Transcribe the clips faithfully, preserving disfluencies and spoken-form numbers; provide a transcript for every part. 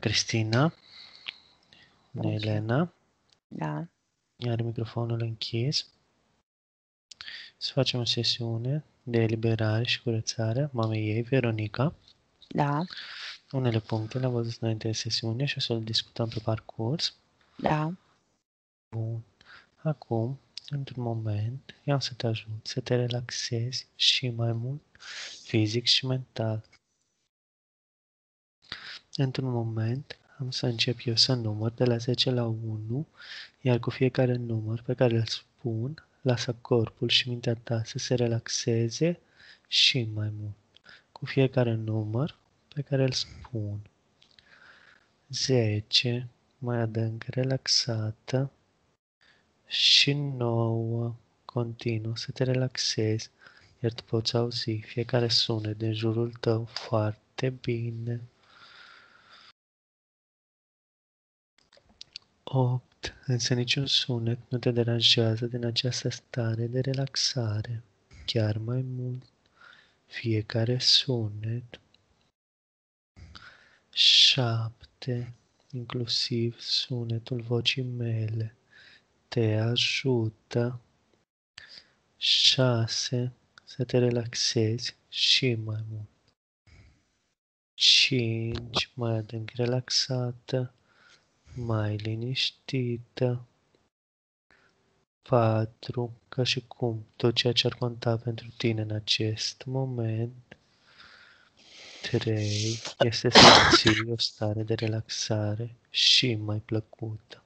Cristina, Bună ziua. Elena, Da, are microfonul închis. Să facem o sesiune de eliberare și curățare a mamei ei, Veronica. da, Unele puncte le-am văzut înainte de sesiune și o să le discutăm pe parcurs. da, Bun. Acum, într-un moment, eu am să te ajut să te relaxezi și mai mult fizic și mental. Într-un moment, am să încep eu să număr de la zece la unu, iar cu fiecare număr pe care îl spun, lasă corpul și mintea ta să se relaxeze și mai mult. Cu fiecare număr pe care îl spun. zece, mai adânc, relaxată. Și nouă, continuu, să te relaxezi, iar tu poți auzi fiecare sunet din jurul tău foarte bine. opt. Însă niciun sunet nu te deranjează din această stare de relaxare. Chiar mai mult, fiecare sunet. șapte. Inclusiv sunetul vocii mele te ajută. șase. Să te relaxezi și mai mult. cinci. Mai adânc relaxată, mai liniștită. patru. Ca și cum tot ceea ce ar conta pentru tine în acest moment. trei. Este să ții o stare de relaxare și mai plăcută.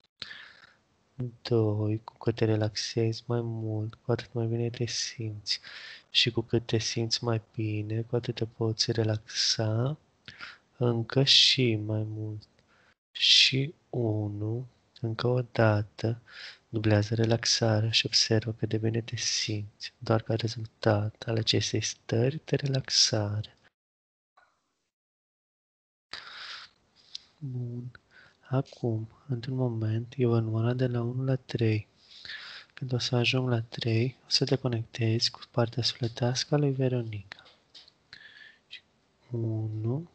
doi. Cu cât te relaxezi mai mult, cu atât mai bine te simți. Și cu cât te simți mai bine, cu atât te poți relaxa încă și mai mult. Și unu. Încă o dată, dublează relaxarea și observă cât de bine te simți, doar ca rezultat al acestei stări de relaxare. Bun. Acum, într-un moment, eu voi număra de la unu la trei. Când o să ajung la trei, o să te conectezi cu partea sufletească a lui Veronica. unu,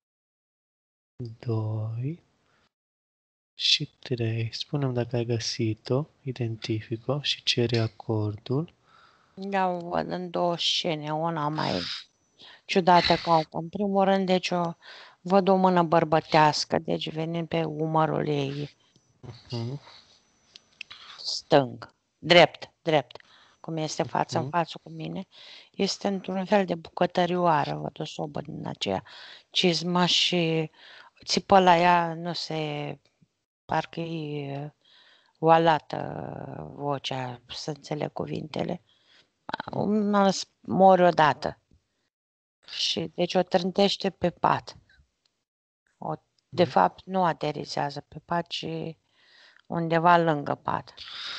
doi și trei. Spune-mi dacă ai găsit-o, identific-o și cere acordul. da, o văd în două scene, una mai ciudată ca alta. În primul rând, deci, o, văd o mână bărbătească, deci venind pe umărul ei Mhm, stâng, drept, drept, cum este față în mhm. față cu mine, este într-un fel de bucătărioară, văd o sobă din aceea cizmă și țipă la ea, nu se, parcă e oalată vocea, să înțeleg cuvintele. Mă mori odată. Și deci o trântește pe pat. O, de fapt, nu aterizează pe pat, ci undeva lângă pat.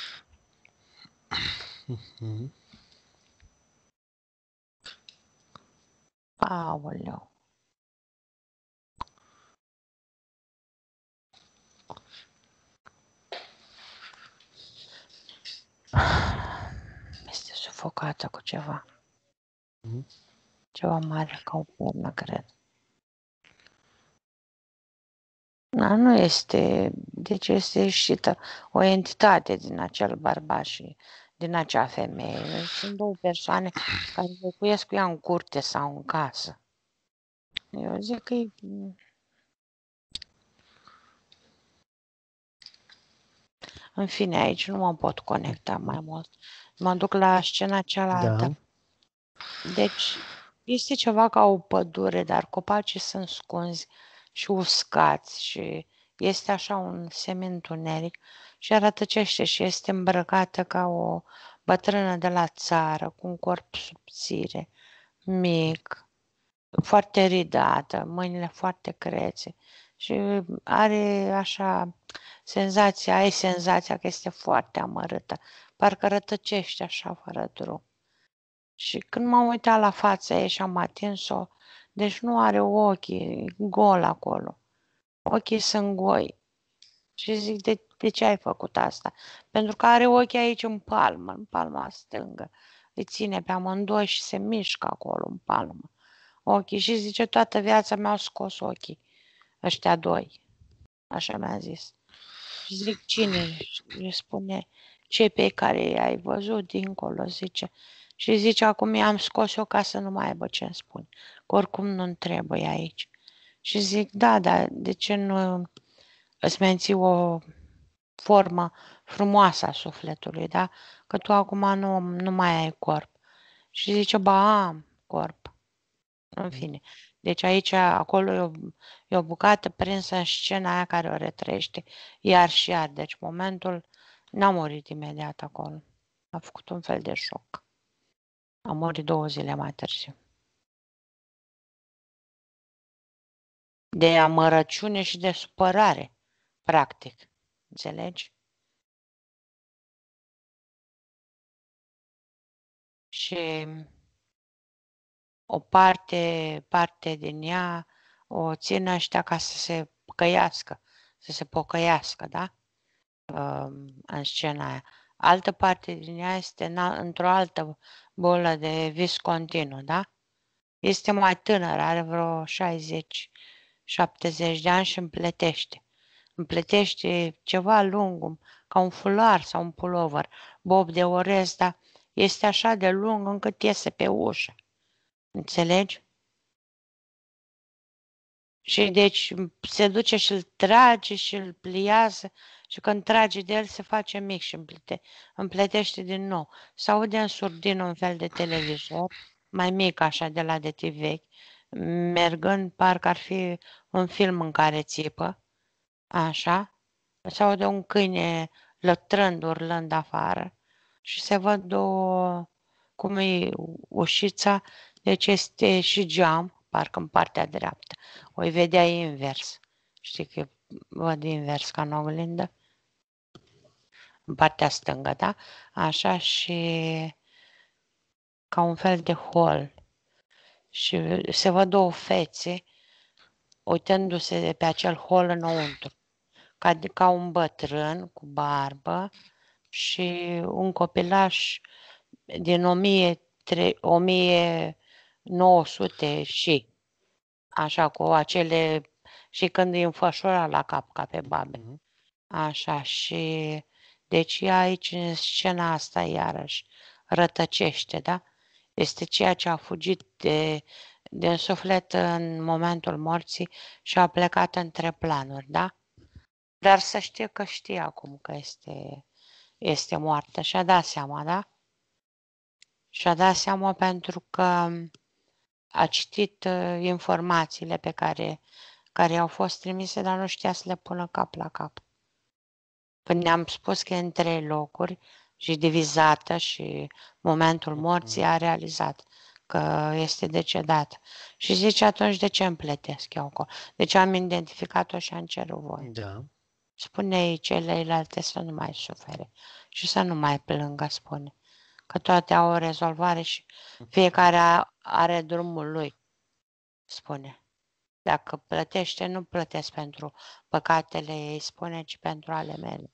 Mhm. Aoleu. Este sufocată cu ceva. Mhm. Ceva mare ca o pernă, cred. Da, nu este, deci este ieșită o entitate din acel bărbat și din acea femeie. Sunt două persoane care locuiesc cu ea în curte sau în casă. Eu zic că e... În fine, aici nu mă pot conecta mai mult. Mă duc la scena cealaltă. Da. Deci, este ceva ca o pădure, dar copacii sunt scunzi și uscați și este așa un semi-întuneric și rătăcește și este îmbrăcată ca o bătrână de la țară, cu un corp subțire, mic, foarte ridată, mâinile foarte crețe și are așa senzația, ai senzația că este foarte amărâtă, parcă rătăcește așa fără drum. Și când m-am uitat la fața ei și am atins-o, deci nu are ochii, e gol acolo. Ochii sunt goi. Și zic, de, de ce ai făcut asta? Pentru că are ochii aici în palmă, în palma stângă. Îi ține pe amândoi și se mișcă acolo în palmă. Ochii și zice, toată viața mi-au scos ochii. ăștia doi. Așa mi-a zis. Și zic, cine? Și spune, cei pe care i-ai văzut dincolo, zice. Și zice, acum i-am scos eu ca să nu mai aibă ce-mi spune. Că oricum nu-mi trebuie aici. Și zic, da, dar de ce nu îți menții o formă frumoasă a sufletului, da? Că tu acum nu, nu mai ai corp. Și zice, ba, am corp. În fine. Deci aici, acolo e o, e o bucată prinsă în scena aia care o retrăiește iar și iar. Deci momentul n-a murit imediat acolo. A făcut un fel de șoc. A murit două zile mai târziu. De amărăciune și de supărare, practic. Înțelegi? Și o parte, parte din ea o țin ăștia ca să se pocăiască, să se pocăiască, da? În scena aia. Altă parte din ea este într-o altă bolă de vis continuu, da? Este mai tânăr, are vreo șaizeci șaptezeci de ani și împletește. Împletește ceva lung, ca un fular sau un pulover, bob de orez, dar este așa de lung încât iese pe ușă. Înțelegi? Și deci se duce și îl trage și îl pliază și când trage de el se face mic și împlete, împletește din nou. Se aude în surdin un fel de televizor, mai mic așa de la de T V vechi, mergând parcă ar fi un film în care țipă, așa. Se aude un câine lătrând, urlând afară și se văd două, cum e ușița, deci este și geam, parcă în partea dreaptă. O-i vedea invers. Știi că văd invers ca în oglindă? În partea stângă, da? Așa și ca un fel de hol. Și se văd două fețe uitându-se pe acel hol înăuntru. Ca, ca un bătrân cu barbă și un copilaș din o mie nouă sute și așa cu acele și când îi înfășura la cap ca pe babe. Așa și deci aici în scena asta iarăși rătăcește, da? Este ceea ce a fugit de, din suflet în momentul morții și a plecat între planuri, da? Dar să știe că știe acum că este, este moartă și-a dat seama, da? Și-a dat seama pentru că a citit uh, informațiile pe care, care au fost trimise, dar nu știa să le pună cap la cap. Când ne-am spus că e în trei locuri și divizată și momentul morții a realizat că este decedat. Și zice, atunci de ce îmi plătesc eu acolo? Deci am identificat-o și am cerut voi. Da. Spune-i celelalte să nu mai sufere și să nu mai plângă, spune. Că toate au o rezolvare și fiecare are drumul lui, spune. Dacă plătește, nu plătesc pentru păcatele ei, spune, ci pentru ale mele.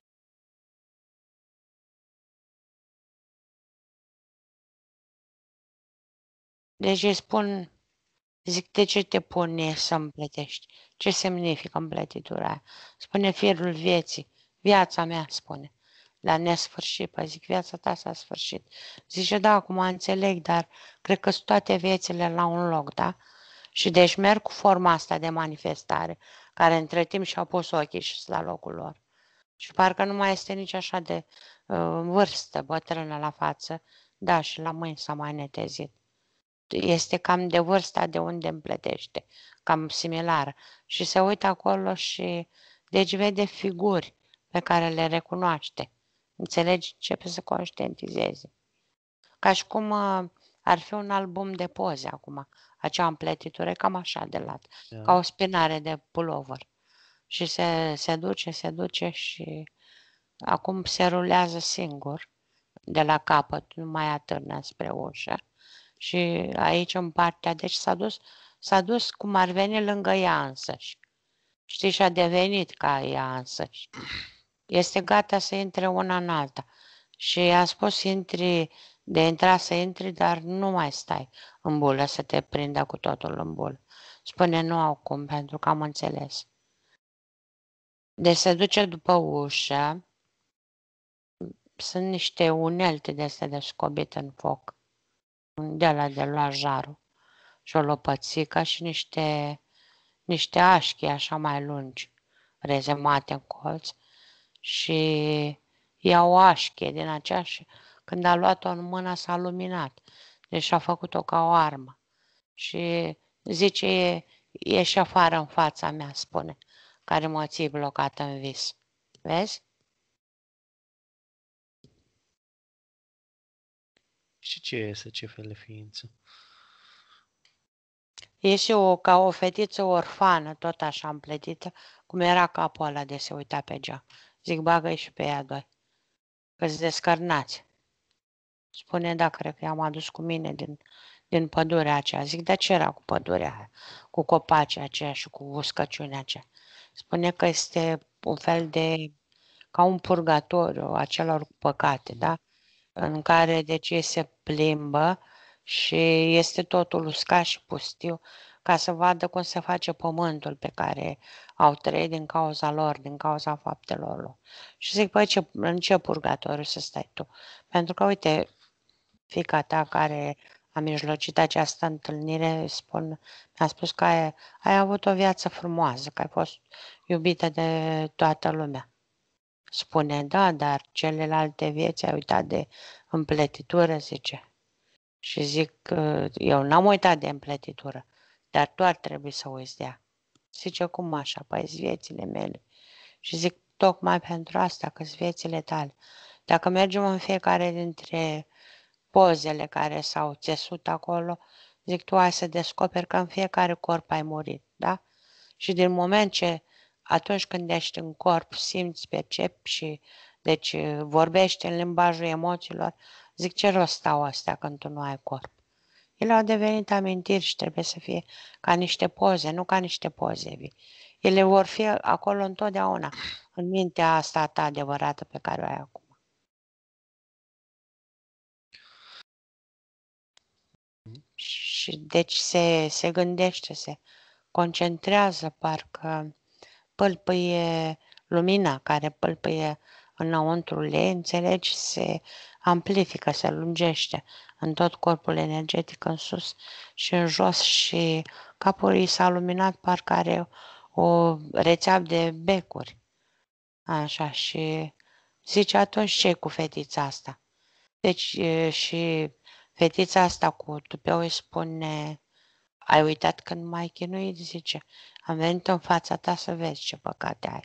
Deci îi spun, zic, de ce te pune să-mi plătești? Ce semnifică împlătitura aia? Spune firul vieții, viața mea, spune. La nesfârșit, păi zic, viața ta s-a sfârșit. Zice, da, acum înțeleg, dar cred că sunt toate viețile la un loc, da? Și deci merg cu forma asta de manifestare, care între timp și-au pus ochii și la locul lor. Și parcă nu mai este nici așa de uh, vârstă, bătrână la față, da, și la mâini s-a mai netezit. Este cam de vârsta de unde împletește, cam similară. Și se uită acolo și deci vede figuri pe care le recunoaște. Înțelegi? Începe să conștientizeze. Ca și cum uh, ar fi un album de poze acum. Acea împletitură, cam așa de lat. Da. Ca o spinare de pulover. Și se, se duce, se duce și acum se rulează singur de la capăt, nu mai atârnă spre ușă. Și aici în partea, deci s-a dus, s-a dus cum ar veni lângă ea însăși. Știi, și a devenit ca ea însăși. Este gata să intre una în alta. Și i-a spus intri, de intra să intri, dar nu mai stai în bulă, să te prindă cu totul în bulă. Spune, nu au cum, pentru că am înțeles. Deci se duce după ușă, sunt niște unelte de astea de scobit în foc, de la de luat jarul și o lopățică și niște, niște așchi așa mai lungi, rezemate în colț și ia o așchie din aceea și când a luat-o în mână s-a luminat. Deci a făcut-o ca o armă. Și zice, e, ieși afară în fața mea, spune, care mă ții blocat în vis. Vezi? Și ce este, ce fel de ființă? E și o, ca o fetiță orfană, tot așa împletită, cum era capul ăla de se uita pe geam. Zic, bagă-i și pe ea doi, că-s descărnați. Spune, da, cred că i-am adus cu mine din, din pădurea aceea. Zic, de ce era cu pădurea aia, cu copacii aceia și cu uscăciunea aceea? Spune că este un fel de, ca un purgatoriu a celor păcate, da? În care, deci, ei se plimbă și este totul uscat și pustiu, ca să vadă cum se face pământul pe care au trăit din cauza lor, din cauza faptelor lor. Și zic, păi, ce, în ce purgatoriu să stai tu? Pentru că, uite, fiica ta care a mijlocit această întâlnire, spun, mi-a spus că ai, ai avut o viață frumoasă, că ai fost iubită de toată lumea. Spune, da, dar celelalte vieți ai uitat de împletitură, zice. Și zic, eu n-am uitat de împletitură, dar tu ar trebui să uiți de ea. Zice, cum așa? Păi viețile mele. Și zic, tocmai pentru asta, că-s viețile tale. Dacă mergem în fiecare dintre pozele care s-au țesut acolo, zic, tu ai să descoperi că în fiecare corp ai murit, da? Și din moment ce atunci când ești în corp, simți, percepi și deci vorbești în limbajul emoțiilor, zic, ce rost stau astea când tu nu ai corp? Ele au devenit amintiri și trebuie să fie ca niște poze, nu ca niște poze vii. Ele vor fi acolo întotdeauna, în mintea asta ta adevărată pe care o ai acum. Și deci se, se gândește, se concentrează, parcă pâlpâie lumina care pâlpâie înăuntru ei, înțelegi, se amplifică, se lungește în tot corpul energetic, în sus și în jos și capul ei s-a luminat, parcă are o rețea de becuri. Așa, și zice, atunci ce cu fetița asta? Deci și fetița asta cu tupeu îi spune, ai uitat când m-ai chinuit? Zice, am venit în fața ta să vezi ce păcate ai.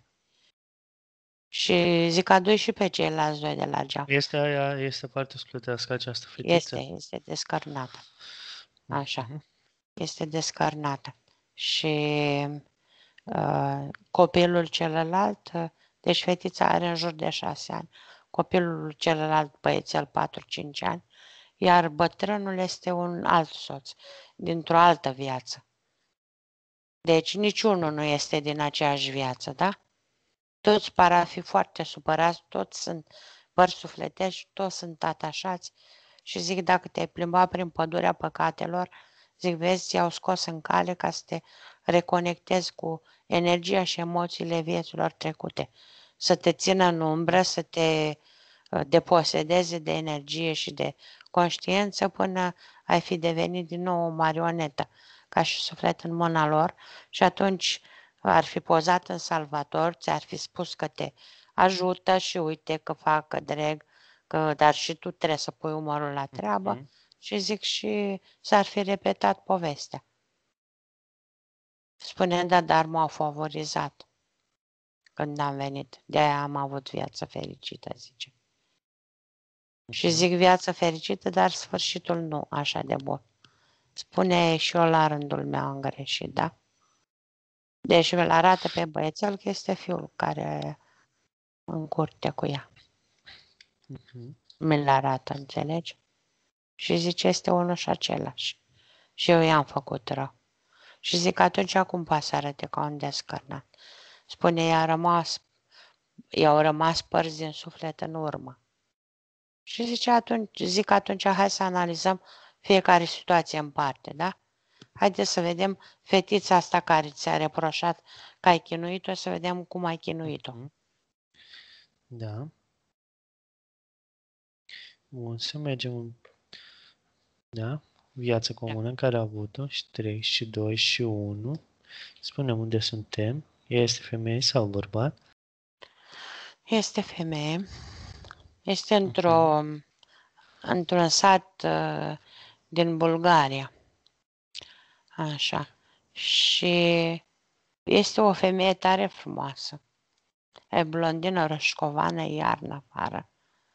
Și zic, adu și pe ceilalți doi de la geam. Este aia, este parte sclutească această fetiță? Este, este descărnată. Așa, Uh-huh. este descărnată. Și uh, copilul celălalt, uh, deci fetița are în jur de șase ani, copilul celălalt băiețel patru-cinci ani, iar bătrânul este un alt soț, dintr-o altă viață. Deci niciunul nu este din aceeași viață, da? Toți par a fi foarte supărați, toți sunt păr sufletești, toți sunt atașați și zic, dacă te-ai plimbat prin pădurea păcatelor, zic, vezi, ți-au scos în cale ca să te reconectezi cu energia și emoțiile vieților trecute, să te țină în umbră, să te deposedeze de energie și de conștiință până ai fi devenit din nou o marionetă, ca și suflet în mâna lor și atunci ar fi pozat în salvator, ți-ar fi spus că te ajută și uite că fac, că dreg, că, dar și tu trebuie să pui umărul la treabă mm-hmm. și zic și s-ar fi repetat povestea. Spune, da, dar m-au favorizat când am venit, de-aia am avut viață fericită, zice. Mm-hmm. Și zic viață fericită, dar sfârșitul nu așa de bun. Spune și eu la rândul meu am greșit, da? Deci îl arată pe băiețel că este fiul care în curte cu ea. Uh-huh. Mi-l arată, înțelegi? Și zice, este unul și același. Și eu i-am făcut rău. Și zic, atunci cum poate să arate ca un descărnat? Spune, i-a rămas, i-au rămas părți din suflet în urmă. Și zice, atunci, zic, atunci hai să analizăm fiecare situație în parte, da? Haideți să vedem fetița asta care ți-a reproșat că ai chinuit-o, să vedem cum ai chinuit-o. Mhm. Da. Bun, să mergem în... Da? Viața comună în care a avut-o și trei și doi și unu. Spunem unde suntem. Ea este femeie sau bărbat? Este femeie, este Mhm. într-o, într-un sat uh, din Bulgaria. Așa. Și este o femeie tare frumoasă. E blondină rășcovană, iarnă afară.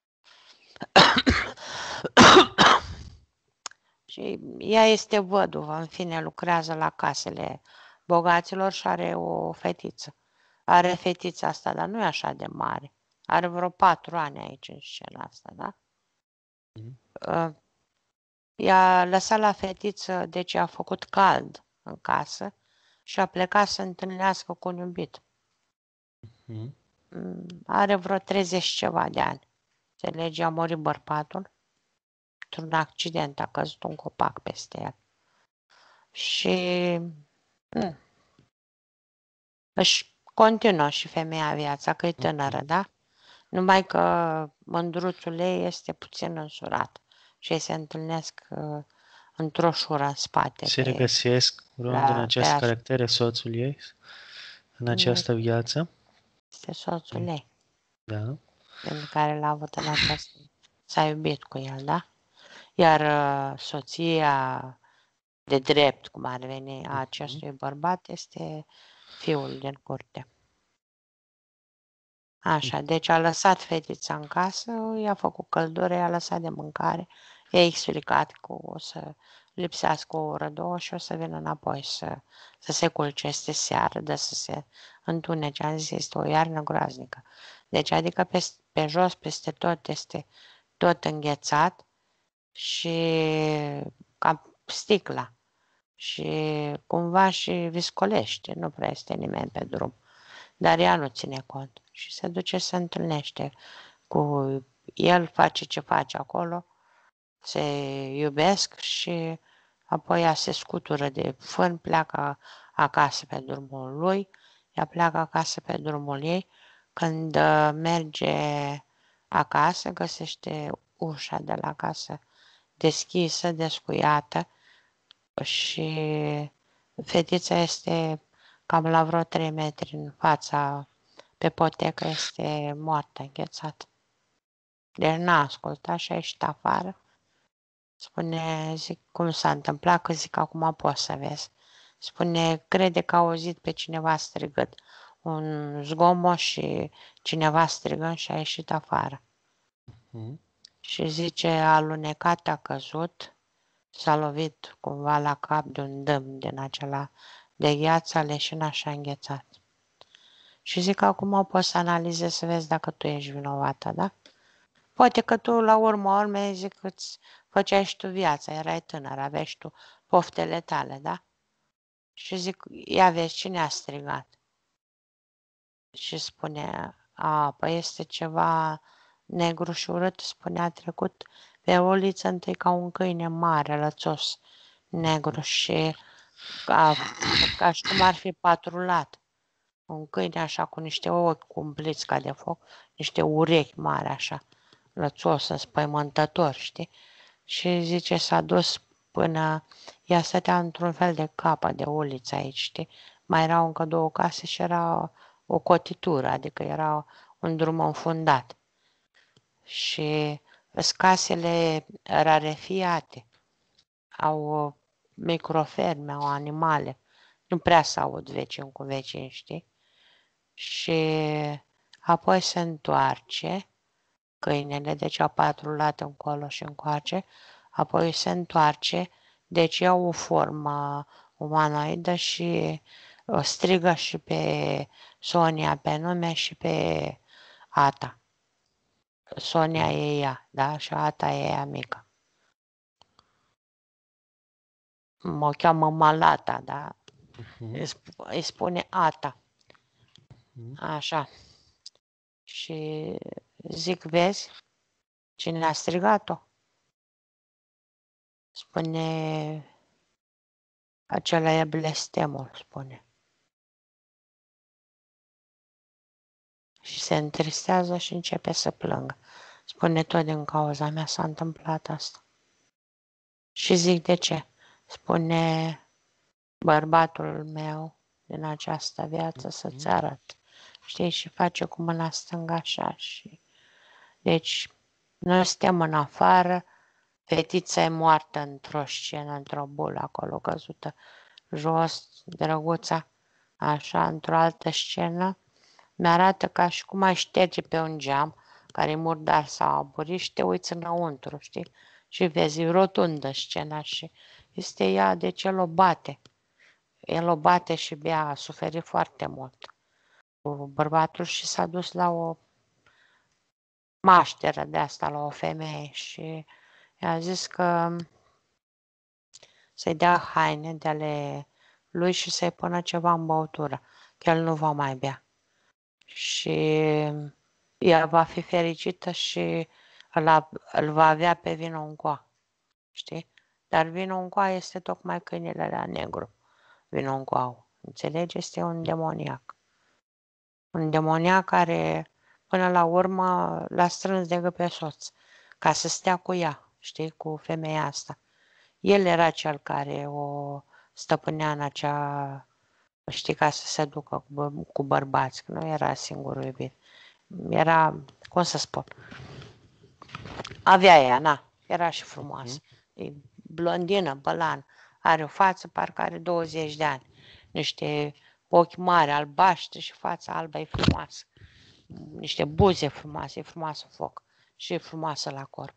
Și ea este văduvă, în fine, lucrează la casele bogaților și are o fetiță. Are fetița asta, dar nu e așa de mare. Are vreo patru ani aici în scena asta, da? Mhm. Uh, I-a lăsat la fetiță, deci a făcut cald în casă și a plecat să întâlnească cu un iubit. Mhm. Mm, Are vreo treizeci ceva de ani. Înțelegi, a murit bărbatul. Într-un accident a căzut un copac peste el. Și mm, își continuă și femeia viața, că e tânără, Mhm. da? Numai că mândruțul ei este puțin însurat și ei se întâlnesc uh, într-o șură în spate Se pe, regăsesc vreunul din la, pe aceste așa. caractere soțul ei în Nu această viață? este soțul ei, Da. pentru care l-a avut în această... S-a iubit cu el, da? Iar uh, soția de drept, cum ar veni, a Mhm. acestui bărbat este fiul din curte. Așa, deci a lăsat fetița în casă, i-a făcut căldură, i-a lăsat de mâncare, i-a explicat că o să lipsească o oră, două și o să vină înapoi să, să se culce, este seară, de să se întunece. Am zis, este o iarnă groaznică. Deci, adică pe, pe jos, peste tot, este tot înghețat și ca sticla. Și cumva și viscolește, nu prea este nimeni pe drum. Dar ea nu ține cont și se duce să se întâlnește cu el, face ce face acolo, se iubesc și apoi ea se scutură de fân, pleacă acasă pe drumul lui, ea pleacă acasă pe drumul ei. Când uh, merge acasă, găsește ușa de la casă deschisă, descuiată și fetița este cam la vreo trei metri în fața, pe potecă, este moartă, înghețată. Deci n-a ascultat și a ieșit afară. Spune, zic, cum s-a întâmplat, că zic, acum poți să vezi. Spune, crede că a auzit pe cineva strigând un zgomot și cineva strigând și a ieșit afară. Mhm. Și zice, a alunecat, a căzut, s-a lovit cumva la cap de un dâm din acela de gheață, a leșinat și a înghețat. Și zic că acum poți să analizezi să vezi dacă tu ești vinovată, da? Poate că tu, la urmă urmei, zic, îți făceai și tu viața, erai tânăr, aveai și tu poftele tale, da? Și zic, ia vezi, cine a strigat? Și spune, a, păi este ceva negru și urât, spune, a trecut pe o uliță întâi ca un câine mare, lățos, negru și ca, ca și cum ar fi patrulat. Un câine așa cu niște ochi cumpliți ca de foc, niște urechi mari așa, lățos, înspăimântător, știi? Și zice, s-a dus până, ea stătea într-un fel de capă de uliță aici, știi? Mai erau încă două case și era o cotitură, adică era un drum înfundat. Și casele rarefiate, au microferme, au animale, nu prea se aud vecini cu vecini, știi? Și apoi se întoarce câinele, deci a patrulat încolo și încoace, apoi se întoarce, deci ia o formă umanoidă și o strigă și pe Sonia pe nume și pe Ata. Sonia Ok. e ea, da? Și Ata e ea mică. Mă cheamă Malata, da? Mhm. Îi sp- îi spune Ata. Mhm. Așa. Și zic, vezi, cine a strigat-o? Spune Acela e blestemul, spune. Și se întristează și începe să plângă. Spune, tot din cauza mea s-a întâmplat asta. Și zic, de ce? Spune, bărbatul meu din această viață să-ți arăt. Știi? Și face cu mâna stângă așa. Și... Deci, noi suntem în afară, fetița e moartă într-o scenă, într-o bulă acolo căzută jos, drăguța, așa, într-o altă scenă. Mi-arată ca și cum ai șterge pe un geam care e murdar sau aburit și te uiți înăuntru, știi? Și vezi rotundă scena și este ea, deci el o bate. El o bate și Bea a suferit foarte mult cu bărbatul și s-a dus la o mașteră de asta, la o femeie și i-a zis că să-i dea haine de ale lui și să-i pună ceva în băutură, că el nu va mai bea. Și ea va fi fericită și îl, îl va avea pe vinul în coa, știi? Dar vinul în coa este tocmai câinele la negru, vinul în coa. Înțelegi? Este un demoniac. Un demoniac care, până la urmă, l-a strâns de pe soț, ca să stea cu ea, știi, cu femeia asta. El era cel care o stăpânea în acea, știi, ca să se ducă cu, bă, cu bărbați, că nu era singurul iubit. Era, cum să spun, avea ea, na, era și frumoasă. E blondină, bălan, are o față, parcă are douăzeci de ani. Niște ochi mari, albaștri și fața albă, e frumoasă. Niște buze frumoase, e frumoasă foc și e frumoasă la corp.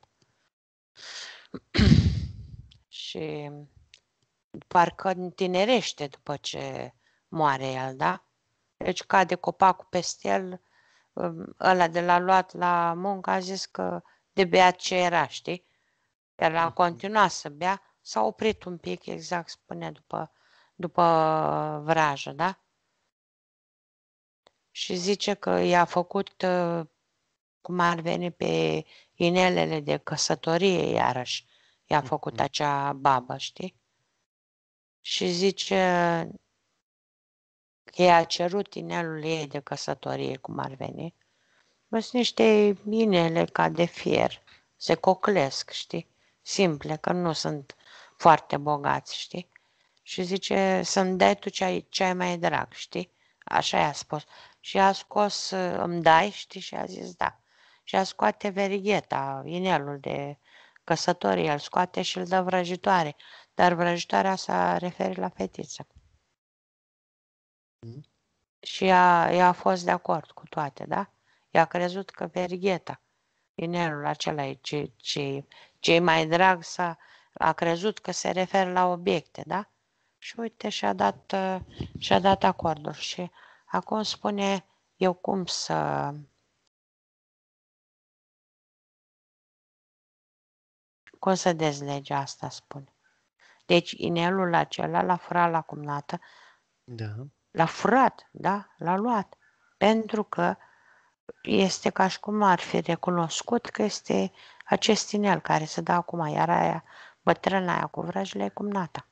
Și parcă întinerește după ce moare el, da? Deci cade copacul peste el, ăla de l-a luat la muncă a zis că de beat ce era, știi? El a continuat să bea, s-a oprit un pic, exact spune, după, după vrajă, da? Și zice că i-a făcut, cum ar veni, pe inelele de căsătorie, iarăși i-a făcut acea babă, știi? Și zice că i-a cerut inelul ei de căsătorie, cum ar veni. Sunt niște inele ca de fier, se coclesc, știi? Simple, că nu sunt foarte bogați, știi? Și zice să-mi dai tu ce ai, ce ai mai drag, știi? Așa i-a spus. Și a scos, îmi dai, știi? Și a zis da. Și a scoate verigheta, inelul de căsătorie, îl scoate și îl dă vrăjitoare. Dar vrăjitoarea s-a referit la fetiță. Mm. Și ea, ea a fost de acord cu toate, da? Ea a crezut că verigheta, inelul acela e ce, ce, ce mai drag, s-a, a crezut că se referă la obiecte, da? Și uite, și-a dat, și-a dat acordul. Și acum spune, eu cum să... Cum să dezlege asta, spune. Deci inelul acela l-a furat la cumnată. Da. L-a furat, da? L-a luat. Pentru că este ca și cum ar fi recunoscut că este acest inel care se dă acum, iar aia, bătrâna aia cu vrăjile e cumnata.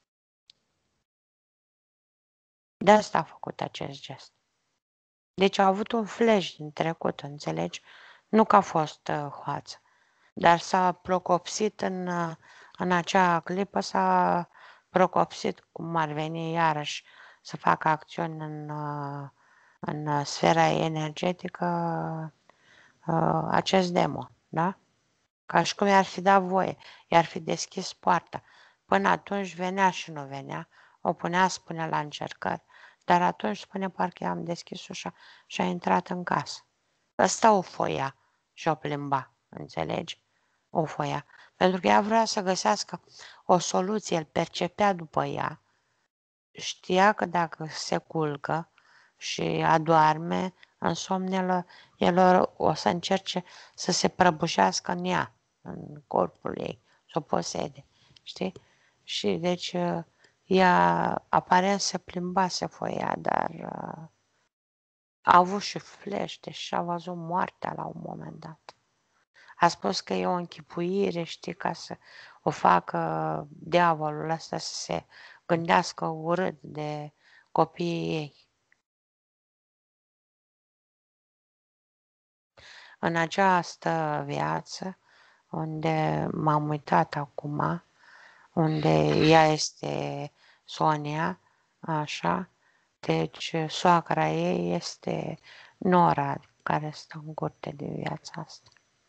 De asta a făcut acest gest. Deci a avut un flash din trecut, înțelegi? Nu că a fost uh, hoață, dar s-a procopsit în, uh, în acea clipă, s-a procopsit, cum ar veni iarăși să facă acțiuni în, uh, în sfera energetică uh, acest demon, da? Ca și cum i-ar fi dat voie, i-ar fi deschis poarta. Până atunci venea și nu venea, o punea, spune, la încercări, dar atunci, spune, parcă i-am deschis ușa și a intrat în casă. Ăsta o foia și o plimba, înțelegi? O foia. Pentru că ea vrea să găsească o soluție, îl percepea după ea. Știa că dacă se culcă și adoarme, în somnelă, el o să încerce să se prăbușească în ea, în corpul ei, să o posede, știi? Și deci ea aparent se plimbase foia, dar a avut și flash, și a văzut moartea la un moment dat. A spus că e o închipuire, știi, ca să o facă diavolul ăsta să se gândească urât de copiii ei. În această viață, unde m-am uitat acum, unde ea este Sonia, așa, deci soacra ei este Nora, care stă în curte de viața asta.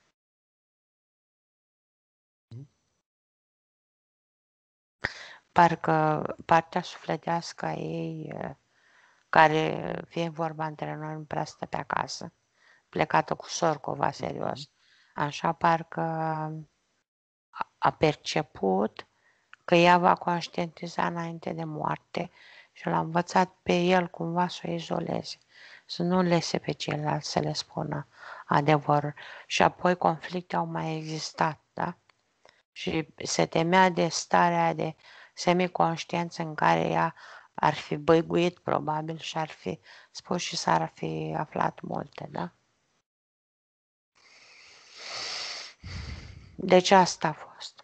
Parcă partea sufletească a ei, care, fie vorba între noi, nu prea stă pe acasă, plecată cu Sorcova, serios, așa parcă a perceput că ea va conștientiza înainte de moarte și l-a învățat pe el cumva să o izoleze, să nu lese pe ceilalți să le spună adevărul. Și apoi conflicte au mai existat, da? Și se temea de starea de semiconștiență în care ea ar fi băiguit probabil și ar fi spus și s-ar fi aflat multe, da? Deci asta a fost.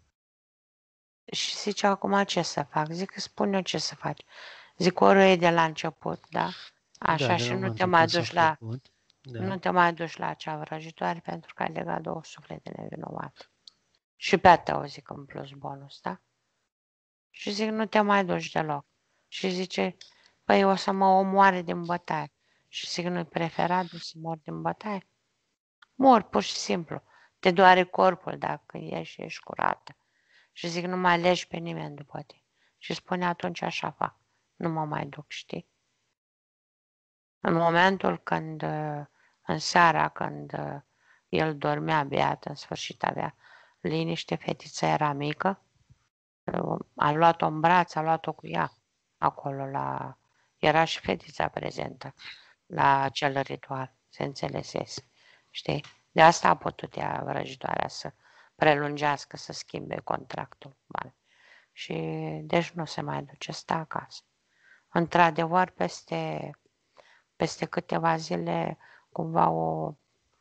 Și zice, acum ce să fac? Zic, spun eu ce să faci. Zic, ori e de la început, da? Așa, Da, de și la nu te momentul mai când s-a duci la, făcut. Da. nu te mai duci la acea vrăjitoare pentru că ai legat două suflete nevinovate. Și pe a tău, zic, în plus bonus, da? Și zic, nu te mai duci deloc. Și zice, păi o să mă omoare din bătaie. Și zic, nu-i preferabil să mor din bătaie? Mor, pur și simplu. Te doare corpul dacă ieși și ești curată. Și zic, nu mai alegi pe nimeni după tine. Și spune, atunci așa fac. Nu mă mai duc, știi? În momentul când, în seara, când el dormea beat, în sfârșit avea liniște, fetița era mică, a luat-o în braț, a luat-o cu ea acolo la... Era și fetița prezentă la acel ritual, se înțelesese, știi? De asta a putut ea, vrăjitoarea, să prelungească, să schimbe contractul. Bine. Și deci nu se mai duce, stă acasă. Într-adevăr, peste, peste câteva zile, cumva o,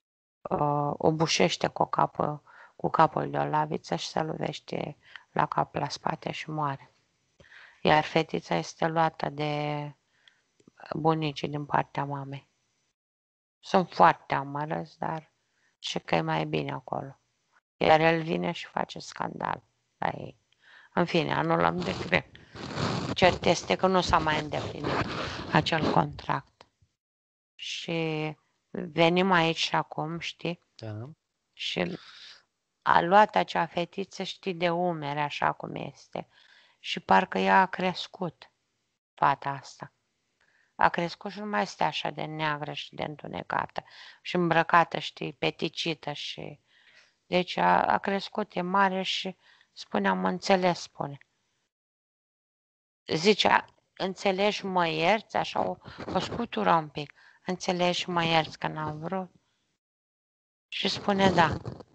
o bușește cu capul, cu capul de o laviță și se lovește la cap, la spate și moare. Iar fetița este luată de bunicii din partea mamei. Sunt foarte amărăți, dar și că e mai bine acolo. Iar el vine și face scandal la ei. În fine, anulăm decret. Cert este că nu s-a mai îndeplinit acel contract. Și venim aici și acum, știi? Da. Și a luat acea fetiță, știi, de umeri, așa cum este. Și parcă ea a crescut, fata asta. A crescut și nu mai este așa de neagră și de întunecată și îmbrăcată, știi, peticită și... Deci a, a crescut, e mare și spune, am înțeles, spune. Zicea, înțelegi, mă ierți, așa o, o scutură un pic. Înțelegi, mă ierți că n-am vrut? Și spune, da.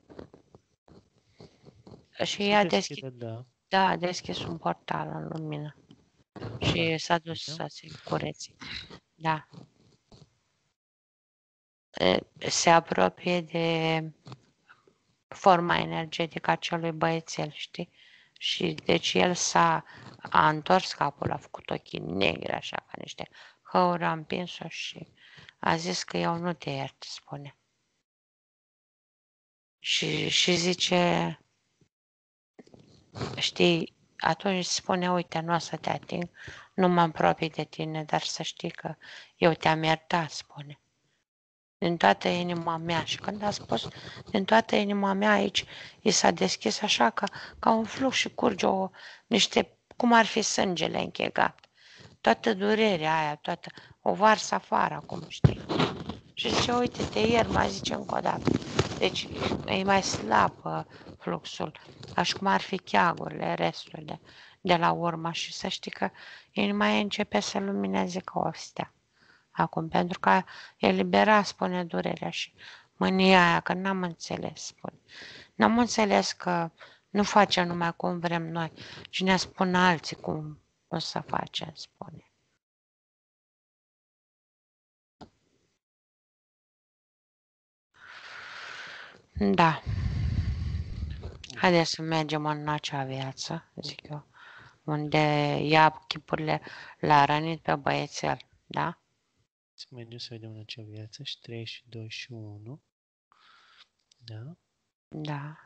Și ea deschis, da. da, a deschis un portal în lumină. Și s-a dus să se curețe. Da. Se apropie de forma energetică a celui băiețel, știi? Și deci el s-a a întors capul, a făcut ochii negri, așa, ca niște hăuri, a împins-o și a zis că eu nu te iert, spune. Și, și zice, știi, atunci spune, uite, nu o să te ating, nu mă apropii de tine, dar să știi că eu te-am iertat, spune. Din toată inima mea. Și când a spus din toată inima mea, aici i s-a deschis așa ca, ca un flux și curge o, niște, cum ar fi sângele închegat. Toată durerea aia, toată, o varsă afară acum, știi? Și zice, uite, te iert, mai zice încă o dată. Deci e mai slab uh, fluxul, așa cum ar fi cheagurile, restul de, de la urmă. Și să știi că inima ei începe să lumineze ca o stea. Acum, pentru că elibera, spune, durerea și mânia aia, că n-am înțeles, spune. N-am înțeles că nu facem numai cum vrem noi, ci ne spun alții cum o să facem, spune. Da. Haideți să mergem în acea viață, zic eu. unde ia chipurile, l-a rănit pe băiețel, da? Să mergem să vedem în acea viață și trei și doi și unu. Da? Da.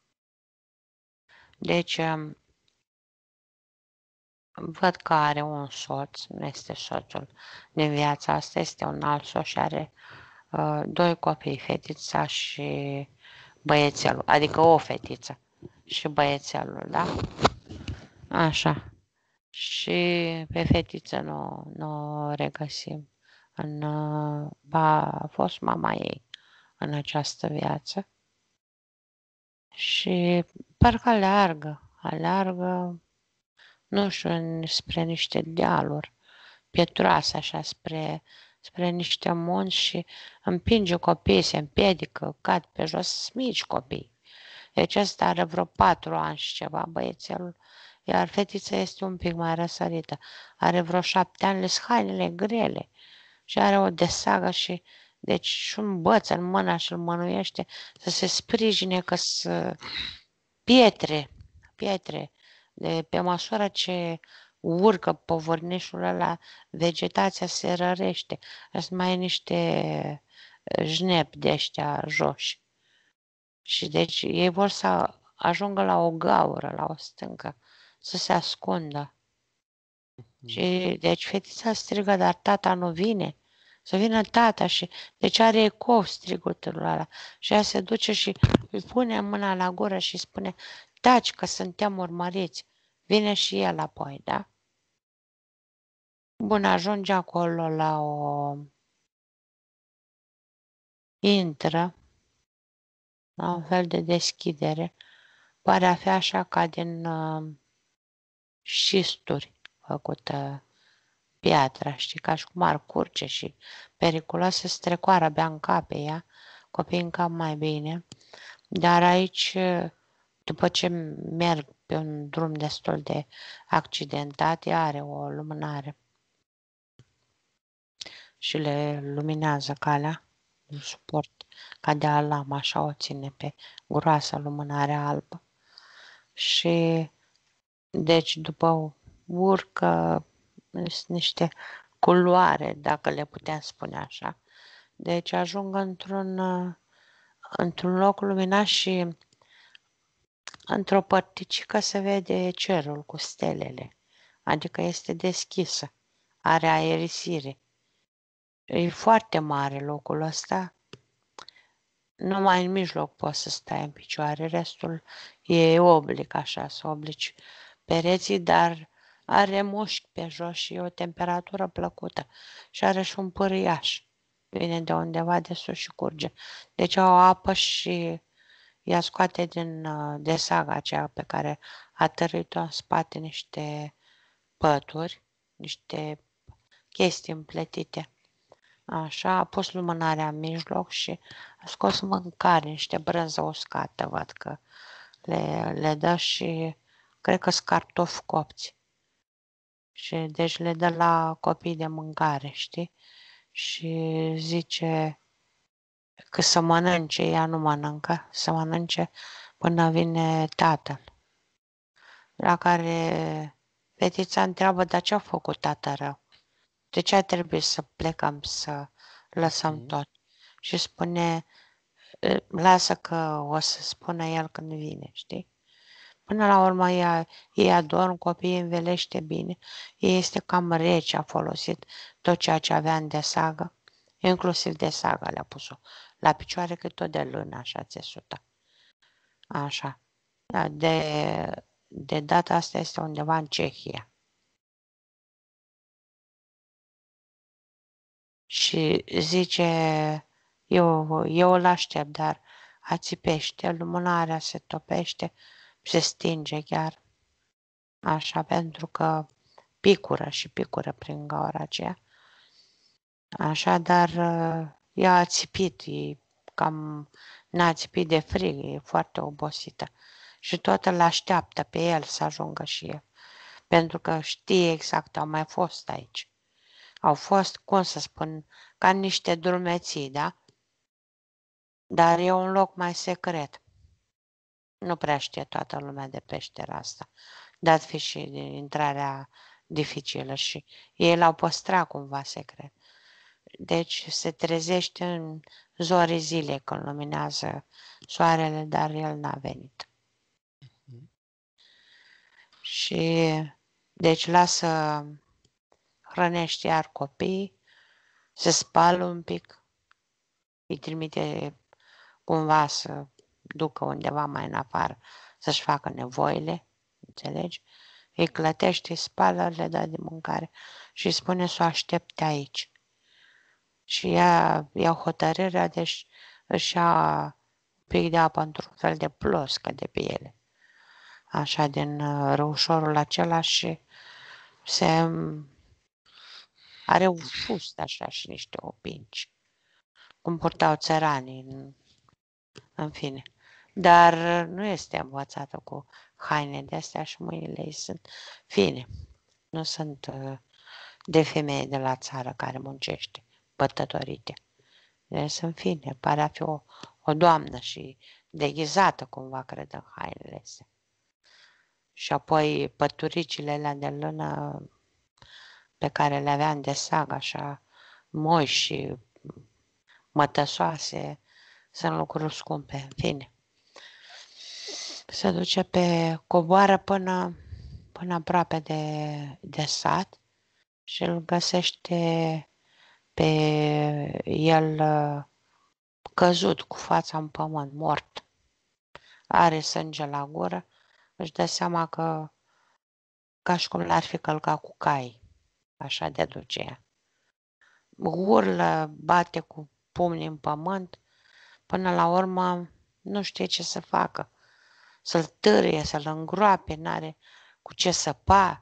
Deci, um, văd că are un soț, nu este soțul din viața asta, este un alt soț și are uh, doi copii, fetița și băiețelul, adică o fetiță și băiețelul, da? Așa. Și pe fetiță nu, nu o regăsim. În, uh, ba, a fost mama ei în această viață. Și parcă aleargă, aleargă, nu știu, spre niște dealuri pietroase, așa, spre, spre niște munți și împinge copiii, se împiedică, cad pe jos, sunt mici copii. Deci ăsta are vreo patru ani și ceva, băiețelul, iar fetița este un pic mai răsărită. Are vreo șapte ani, le hainele grele și are o desagă și deci și un băț în mână și îl mânuiește să se sprijine că să pietre, pietre. De pe măsură ce urcă povărnișul ăla, vegetația se rărește. Sunt mai niște jnepi de ăștia joși. Și deci ei vor să ajungă la o gaură, la o stâncă, să se ascundă. Mm. Și deci fetița strigă, dar tata nu vine. Să vină tata și deci are eco strigutul ăla. Și ea se duce și îi pune mâna la gură și spune, taci că suntem urmăriți. Vine și el apoi, da? Bun, ajunge acolo la o... Intră la un fel de deschidere. Pare a fi așa ca din uh, șisturi făcută piatra, știi, ca și cum ar curge și periculos să strecoară abia în cap pe ea, copiii în cap mai bine. Dar aici, după ce merg pe un drum destul de accidentat, ea are o lumânare și le luminează calea, un suport ca de alam, așa o ține pe groasa lumânare albă. Și deci după urcă sunt niște culoare, dacă le putem spune așa. Deci ajung într-un, într-un loc luminat și într-o părticică se vede cerul cu stelele, adică este deschisă, are aerisire. E foarte mare locul ăsta, numai în mijloc poți să stai în picioare, restul e oblic așa, să oblici pereții, dar are mușchi pe jos și e o temperatură plăcută și are și un pâriaș. Vine de undeva de sus și curge. Deci au apă și ea scoate din de saga aceea pe care a tărit-o în spate niște pături, niște chestii împletite. Așa, a pus lumânarea în mijloc și a scos mâncare, niște brânză uscată, văd că le, le dă și cred că sunt cartofi copți. Și deci le dă la copii de mâncare, știi? Și zice că să mănânce, ea nu mănâncă, să mănânce până vine tatăl. La care fetița întreabă, dar ce a făcut tata rău? De ce a trebuit să plecăm, să lăsăm Mm. tot? Și spune, lasă că o să spună el când vine, știi? Până la urmă ea, ei adorm, copiii învelește bine. Ei este cam rece, a folosit tot ceea ce avea în desagă, inclusiv desagă le-a pus-o la picioare, cât tot de lână, așa țesută. Așa. De, de data asta este undeva în Cehia. Și zice, eu, eu îl aștept, dar ațipește, lumânarea se topește, se stinge chiar. Așa, pentru că picură și picură prin gaura aceea. Așa, dar ea a țipit, e cam, n-a țipit de frig, e foarte obosită. Și tot îl așteaptă pe el să ajungă și el. Pentru că știe exact, au mai fost aici. Au fost, cum să spun, ca niște drumeții, da? Dar e un loc mai secret. Nu prea știe toată lumea de peștera asta. dat fi și intrarea dificilă și ei l-au păstrat cumva secret. Deci se trezește în zorii zilei când luminează soarele, dar el n-a venit. Și deci lasă, hrănește iar copiii, se spală un pic, îi trimite cumva să ducă undeva mai în afară, să-și facă nevoile, înțelegi? Îi clătește, îi spală, le dă de mâncare și îi spune să o aștepte aici. Și ea ia hotărârea, deci își ia un pic de apă într-un fel de ploscă de pe ele. Așa, din răușorul acela și se are un fust așa și niște opinci, cum purtau țăranii, în, în fine. Dar nu este învățată cu haine de astea și mâinile ei sunt fine. Nu sunt uh, de femeie de la țară care muncește, bătătorite. Deci sunt fine, pare a fi o, o doamnă și deghizată cumva, cred, în hainele astea. Și apoi păturicile alea de lână pe care le aveam de sag, așa, moi și mătăsoase, sunt lucruri scumpe, în fine. Se duce pe coboară până, până aproape de, de sat și îl găsește pe el căzut cu fața în pământ, mort. Are sânge la gură, își dă seama că ca și cum l-ar fi călcat cu cai, așa de duce ea. Urlă, bate cu pumnii în pământ, până la urmă nu știe ce să facă. Să-l târie, să-l îngroape, n-are cu ce săpa.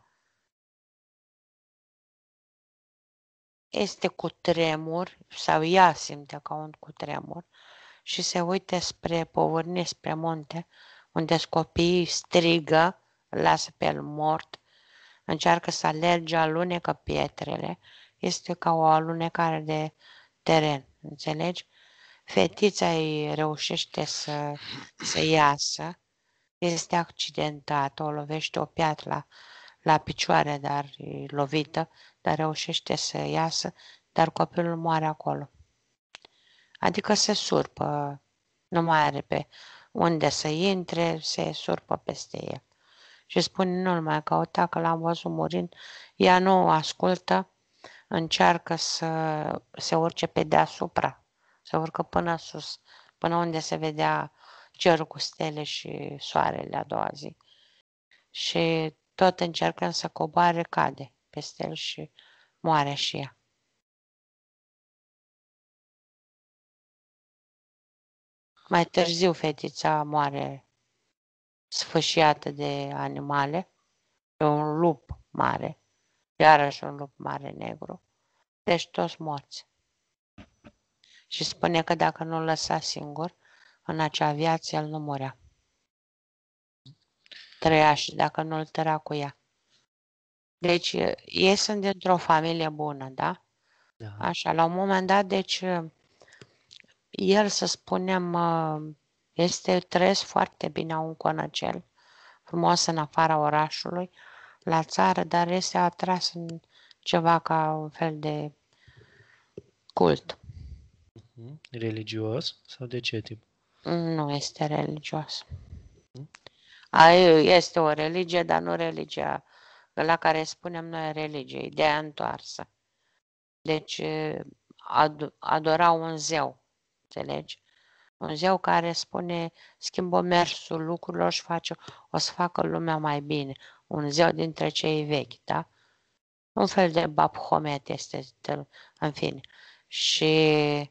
Este cu tremur, sau ea simte ca un cutremur și se uită spre povârnie, spre munte, unde copiii strigă, îl lasă pe el mort, încearcă să alerge, alunecă pietrele, este ca o alunecare de teren, înțelegi? Fetița îi reușește să, să iasă, este accidentată, o lovește o piatră la, la picioare, dar e lovită, dar reușește să iasă, dar copilul moare acolo. Adică se surpă, nu mai are pe unde să intre, se surpă peste el. Și spune, nu-l mai căuta, că l-am văzut murind. Ea nu ascultă, încearcă să se urce pe deasupra, se urcă până sus, până unde se vedea cerul cu stele și soarele a doua zi. Și tot încercând să coboare, cade peste el și moare și ea. Mai târziu fetița moare sfâșiată de animale, de un lup mare, iarăși un lup mare negru, deci toți morți. Și spune că dacă nu-l lăsa singur, în acea viață el nu murea. Trăia și dacă nu-l tărea cu ea. Deci ei sunt dintr-o familie bună, da? Da. Așa, la un moment dat, deci el, să spunem, este trăiesc foarte bine un conăcel, frumos în afara orașului, la țară, dar este atras în ceva ca un fel de cult. Religios sau de ce tip? Nu este religios. Hmm? Este o religie, dar nu religia la care spunem noi religie, ideea întoarsă. Deci ad- adora un zeu, înțelegi? Un zeu care spune, schimbă mersul lucrurilor și face, o să facă lumea mai bine. Un zeu dintre cei vechi, da? Un fel de Baphomet este, în fine. Și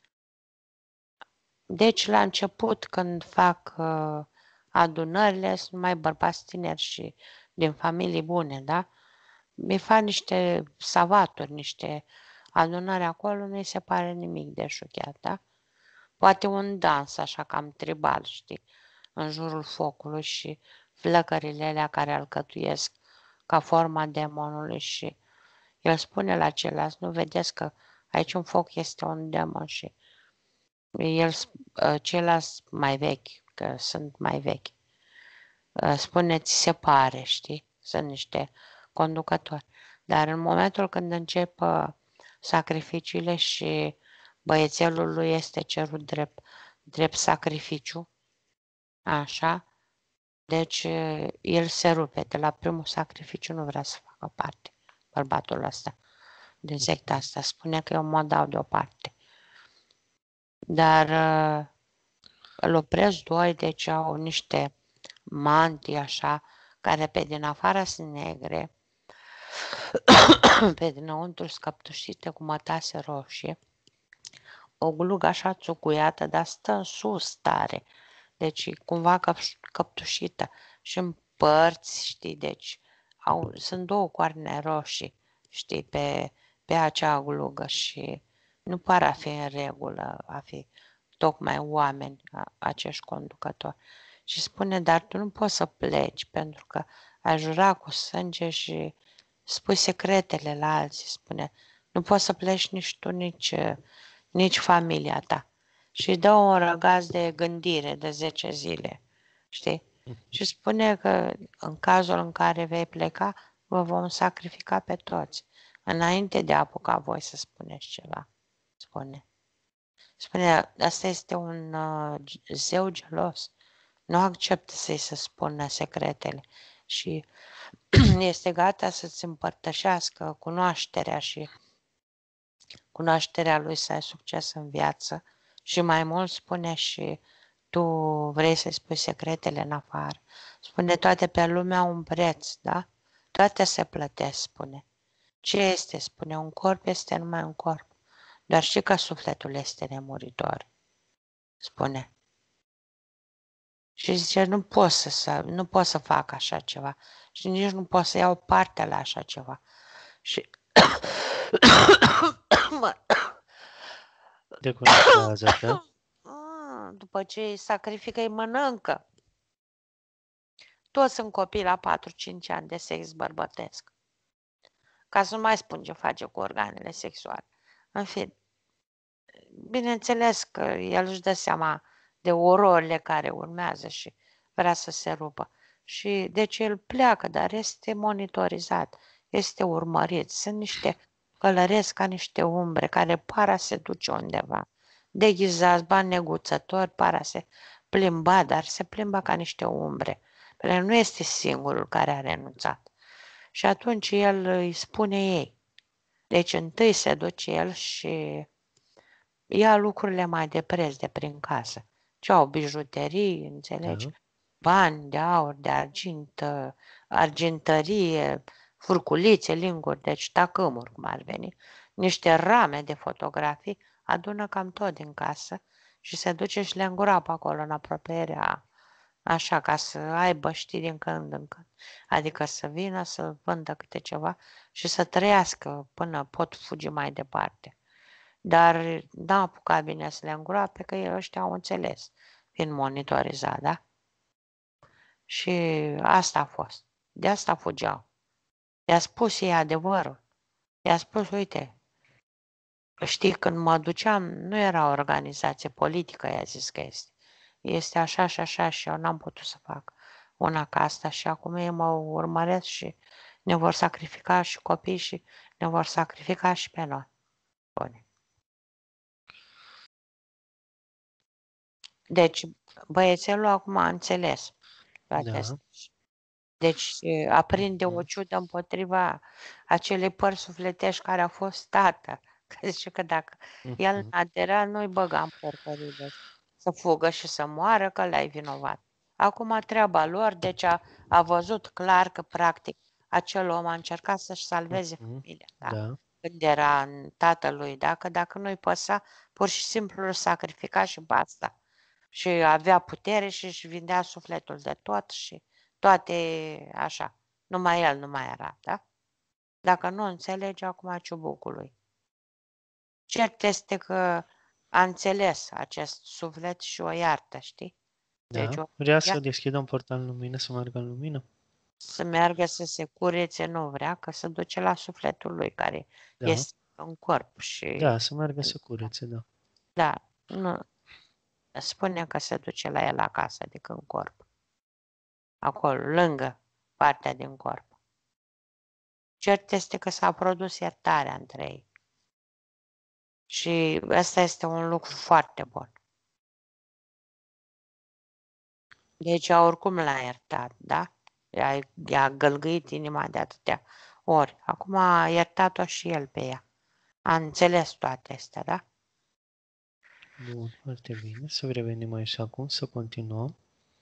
deci la început, când fac uh, adunările, sunt mai bărbați tineri și din familii bune, da? Mi fac niște savaturi, niște adunări acolo, nu-i se pare nimic de șocheat, da? Poate un dans așa cam tribal, știi, în jurul focului și flăcările alea care alcătuiesc ca forma demonului și el spune la ceilalți, nu vedeți că aici un foc este un demon și el, ceilalți mai vechi, că sunt mai vechi, uh, spune ți se pare, știi? Sunt niște conducători. Dar în momentul când încep uh, sacrificiile și băiețelul lui este cerut drept, drept sacrificiu, așa, deci uh, el se rupe. De la primul sacrificiu nu vrea să facă parte, bărbatul ăsta, din secta asta. Spune că eu mă dau deoparte. Dar uh, îl opresc doi, deci au niște mantii așa, care pe din afară sunt negre, pe dinăuntru scăptușite cu mătase roșie, o glugă așa țucuiată, dar stă în sus tare, deci cumva căp- căptușită și în părți, știi, deci au, sunt două coarne roșii, știi, pe, pe acea glugă și nu pare a fi în regulă, a fi tocmai oameni acești conducători. Și spune, dar tu nu poți să pleci pentru că ai jurat cu sânge și spui secretele la alții, spune, nu poți să pleci nici tu, nici, nici familia ta. Și îi dă un răgaz de gândire de zece zile, știi? Și spune că în cazul în care vei pleca, vă vom sacrifica pe toți, înainte de a apuca voi să spuneți ceva, spune. Spune, asta este un uh, zeu gelos. Nu acceptă să-i se spună secretele și este gata să-ți împărtășească cunoașterea și cunoașterea lui să ai succes în viață și mai mult spune și tu vrei să-i spui secretele în afară. Spune, toate pe lume au un preț, da? Toate se plătesc, spune. Ce este? Spune, un corp este numai un corp. Doar știi că sufletul este nemuritor, spune. Și zice, nu pot să, nu pot să fac așa ceva și nici nu pot să iau parte la așa ceva. Și Deconectează-te. după ce îi sacrifică, îi mănâncă. Toți sunt copii la patru cinci ani de sex bărbătesc. Ca să nu mai spun ce face cu organele sexuale. În fine, bineînțeles că el își dă seama de ororile care urmează și vrea să se rupă. Și deci el pleacă, dar este monitorizat, este urmărit. Sunt niște călăresc ca niște umbre care par a se duce undeva. Deghizați, bani neguțători, par a se plimba, dar se plimbă ca niște umbre. Pentru că nu este singurul care a renunțat. Și atunci el îi spune ei. Deci întâi se duce el și ia lucrurile mai de preț de prin casă. Ce au bijuterii, înțelegi? Da. Bani de aur, de argint, argintărie, furculițe, linguri, deci tacâmuri, cum ar veni, niște rame de fotografii, adună cam tot din casă și se duce și le îngurapă acolo în apropierea, așa, ca să aibă, știi, din când în când. Adică să vină, să vândă câte ceva și să trăiască până pot fugi mai departe. Dar n-a apucat bine să le îngroape, că ei ăștia au înțeles, fiind monitorizat, da? Și asta a fost. De asta fugeau. I-a spus ei adevărul. I-a spus, uite, știi, când mă duceam, nu era o organizație politică, i-a zis că este. Este așa și așa și eu n-am putut să fac una ca asta și acum ei mă urmăresc și ne vor sacrifica și copii și ne vor sacrifica și pe noi. Bune. Deci, băiețelul acum a înțeles toate Da. astea. Deci aprinde o ciudă împotriva acelei pări sufletești care a fost tată. Că zice că dacă el Mhm. n-adera, nu-i băga în porcările astea. Să fugă și să moară, că l-ai vinovat. Acum treaba lor, deci a, a văzut clar că, practic, acel om a încercat să-și salveze Mhm. familia, da? Da. Când era în tatălui, da? Că dacă nu-i păsa, pur și simplu îl sacrifica și basta. Și avea putere și își vindea sufletul de tot și toate așa. Numai el nu mai era, da? Dacă nu înțelege acum ciubucului. Cert este că a înțeles acest suflet și o iartă, știi? Deci Da. o Vrea să iartă, deschidă un portal în lumină, să meargă în lumină? să meargă să se curețe, nu vrea, că se duce la sufletul lui care Da. este în corp și Da, să meargă să curețe, da. da, nu, spune că se duce la el acasă, adică în corp. acolo, lângă partea din corp. Cert este că s-a produs iertarea între ei. Și ăsta este un lucru foarte bun. Deci oricum l-a iertat, da? I-a, i-a gălgăit inima de atâtea ori. Acum a iertat-o și el pe ea. A înțeles toate astea, da? Bun, foarte bine. Să revenim aici acum, să continuăm.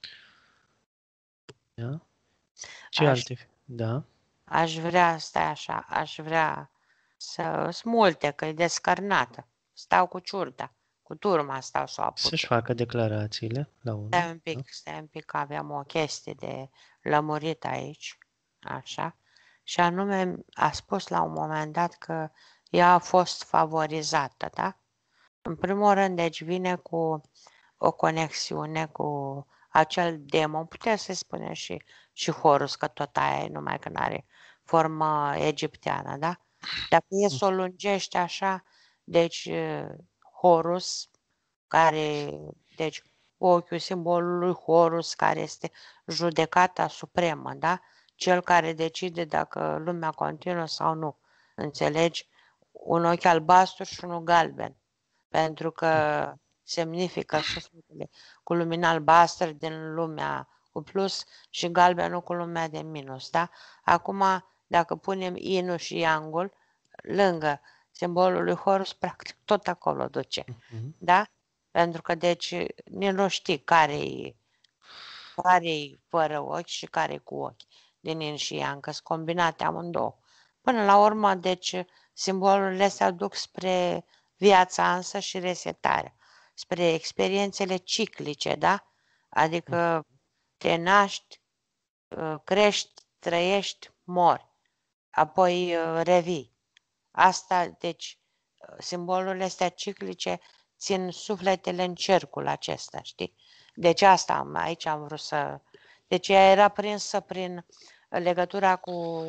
Da? Ce Aș, alte... Da? aș vrea, stai așa, aș vrea să... Sunt multe, că e descărnată. Stau cu ciurda, cu turma stau să o Să-și apuce. facă declarațiile la unul. Stai un Da? pic, stai un pic, că aveam o chestie de lămurit aici, așa. Și anume, a spus la un moment dat că ea a fost favorizată, da? În primul rând, deci vine cu o conexiune cu acel demon, putem să spunem și, și Horus, că tot aia e, numai că n-are formă egipteană, da? Dacă e să o lungește așa, deci Horus, care, deci ochiul simbolului Horus, care este judecata supremă, da? Cel care decide dacă lumea continuă sau nu. Înțelegi? Un ochi albastru și unul galben. Pentru că semnifică sufletele cu lumina albastră din lumea cu plus și galbenul cu lumea de minus, da? Acum, dacă punem Inu și Yangul lângă simbolul lui Horus, practic tot acolo duce, Uh-huh. da? Pentru că, deci, nici nu știi care-i care fără ochi și care cu ochi, din Yin și Yang, că sunt combinate amândouă. Până la urmă, deci, simbolurile astea duc spre viața însă și resetarea, spre experiențele ciclice, da? Adică te naști, crești, trăiești, mori, apoi revii. Asta, deci, simbolurile astea ciclice țin sufletele în cercul acesta, știi? Deci asta am, aici am vrut să... Deci ea era prinsă prin legătura cu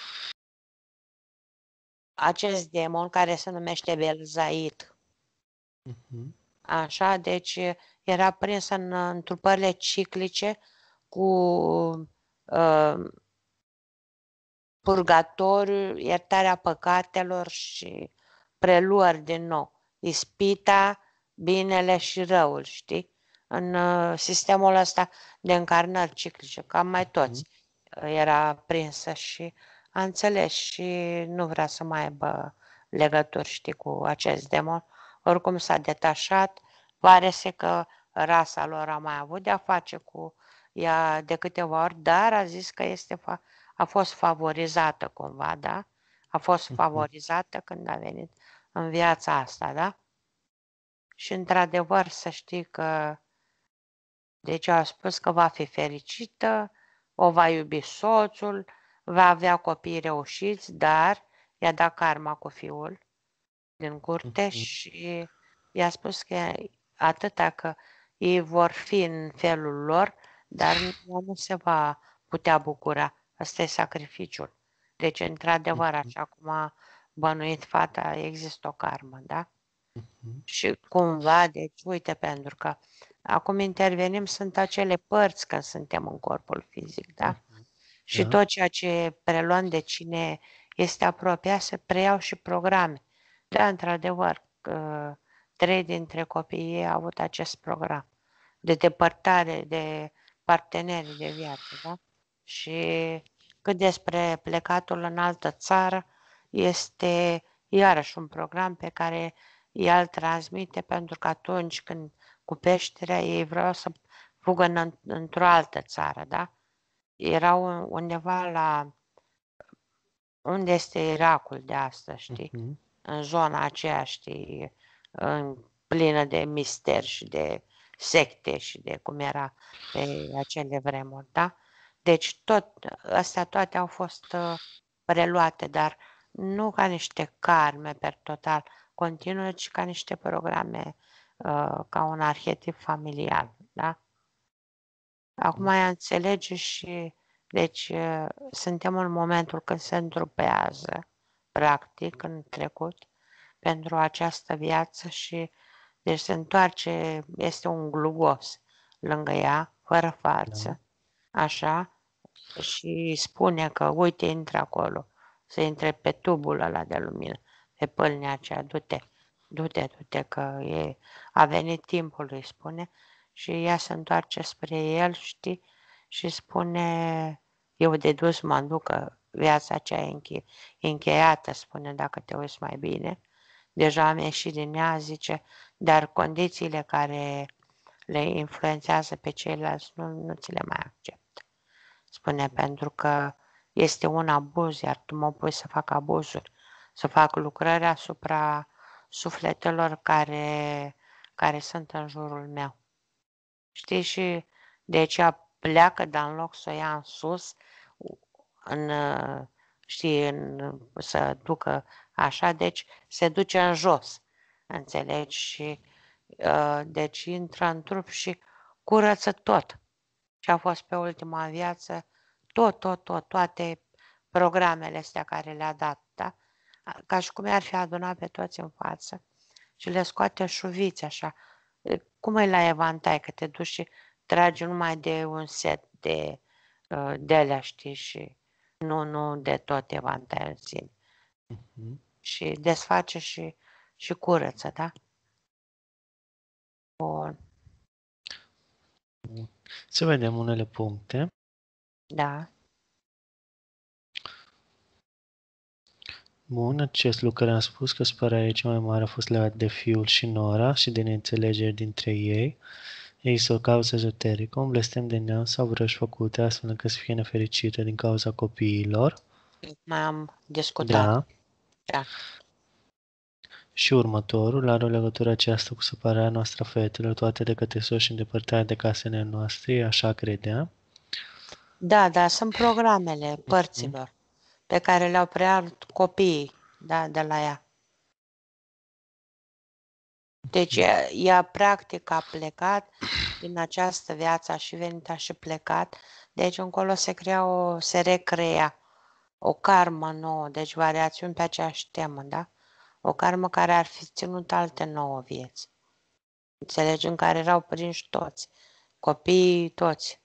acest demon care se numește Belzait. Uh-huh. Așa, deci era prinsă în întrupările ciclice cu uh, purgatoriu, iertarea păcatelor și preluări din nou. Ispita, binele și răul, știi? În uh, sistemul ăsta de încarnări ciclice, cam mai toți era prinsă și a înțeles și nu vrea să mai aibă legături, știi, cu acest demon. Oricum s-a detașat, pare-se că rasa lor a mai avut de-a face cu ea de câteva ori, dar a zis că este fa- a fost favorizată cumva, da? A fost favorizată când a venit în viața asta, da? Și într-adevăr să știi că, deci a spus că va fi fericită, o va iubi soțul, va avea copii reușiți, dar i-a dat karma cu fiul din curte și i-a spus că atâta că ei vor fi în felul lor, dar nu se va putea bucura. Asta e sacrificiul. Deci, într-adevăr, așa cum a bănuit fata, există o karmă, da? Și cumva, deci, uite, pentru că acum intervenim, sunt acele părți când suntem în corpul fizic, da? Și Da. tot ceea ce preluăm de cine este apropiat, se preiau și programe. Da, într-adevăr, că trei dintre copiii ei au avut acest program de depărtare de parteneri de viață, da? Și cât despre plecatul în altă țară, este iarăși un program pe care el transmite pentru că atunci când cu peșterea ei vreau să fugă în, într-o altă țară, da? Erau undeva la unde este Irakul de astăzi, știi? Uh-huh. În zona aceea, știi, în plină de mister și de secte și de cum era pe acele vremuri, da? Deci tot, astea toate au fost uh, preluate, dar nu ca niște karme per total continuă, ci ca niște programe, uh, ca un arhetip familial, da? Acum ea înțelege și, deci, uh, suntem în momentul când se întrupează, practic, în trecut, pentru această viață și, deci, se întoarce, este un glugos lângă ea, fără față. așa, și spune că, uite, intră acolo, să intre pe tubul ăla de lumină, pe pâlnea aceea, du-te, du-te, du-te, că e, a venit timpul, îi spune, și ea se întoarce spre el, știi, și spune, eu de dus mă duc, că viața aceea e înche- e încheiată, spune, dacă te uiți mai bine, deja am ieșit din ea, zice, dar condițiile care le influențează pe ceilalți nu, nu ți le mai accept. Spune, pentru că este un abuz, iar tu mă pui să fac abuzuri, să fac lucrări asupra sufletelor care, care sunt în jurul meu. Știi? Și deci ea pleacă, dar în loc să o ia în sus, în, știi, în, să ducă așa, deci se duce în jos, înțelegi? Și uh, deci intră în trup și curăță tot. Și a fost pe ultima viață tot, tot, tot, toate programele astea care le-a dat, da? Ca și cum i-ar fi adunat pe toți în față și le scoate șuviți așa. Cum e la evantai, că te duci și tragi numai de un set de uh, de alea, știi, și nu, nu de tot evantai în sine. Mhm. Și desface și, și curăță, da? Bun, Să vedem unele puncte. da. Bun, acest lucru care am spus că spărarea cea mai mare a fost legat de fiul și nora și de neînțelegeri dintre ei. Există o cauză ezoterică, un blestem de neam sau vrăși făcute astfel încât să fie nefericită din cauza copiilor. Mai am discutat. Da. Da. Și următorul are o legătură aceasta cu separarea noastră a fetelor, toate de către soți și îndepărtarea de casele noastre, așa credea. Da, da, sunt programele părților pe care le-au preluat copiii, da, de la ea. Deci ea, ea practic a plecat din această viață, a și venit, a și plecat, deci încolo se crea o, se recrea o karmă nouă, deci variațiuni pe aceeași temă, da? O karmă care ar fi ținut alte nouă vieți. Înțelegi? În care erau prinși toți, copiii toți.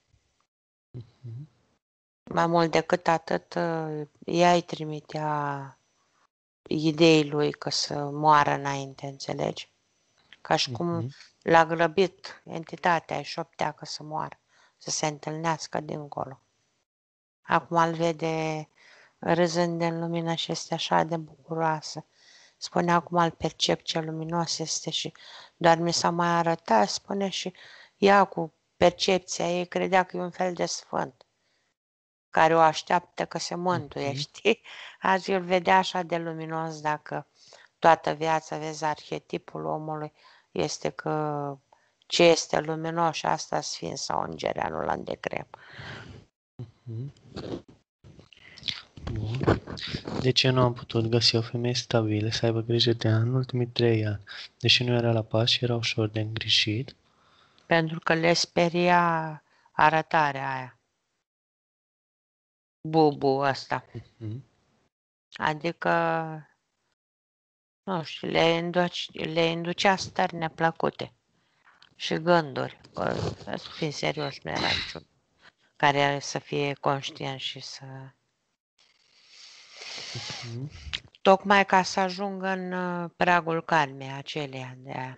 Mai mult decât atât, ea îi trimitea ideii lui că să moară înainte, înțelegi? Ca și cum l-a grăbit entitatea, îi șoptea că să moară, să se întâlnească dincolo. Acum îl vede râzând în lumină și este așa de bucuroasă. Spune, acum îl percep ce luminos este și doar mi s-a mai arătat, spune, și ea cu percepția ei credea că e un fel de sfânt care o așteaptă că se mântuie, știi? Azi îl vedea așa de luminos, dacă toată viața, vezi, arhetipul omului este că ce este luminos și asta sfânt sau îngerea, nu l-am de greu. Bun. De ce nu am putut găsi o femeie stabilă să aibă grijă de ea în ultimii trei ani? Deși nu era la pas și era ușor de îngrijit. Pentru că le speria arătarea aia. Bubu ăsta. Mhm. Adică, nu știu, le, induce, le inducea stări neplăcute și gânduri. Că, să fii serios, nu era niciun care să fie conștient și să... Mhm. Tocmai ca să ajungă în uh, pragul calmei aceleia de aia.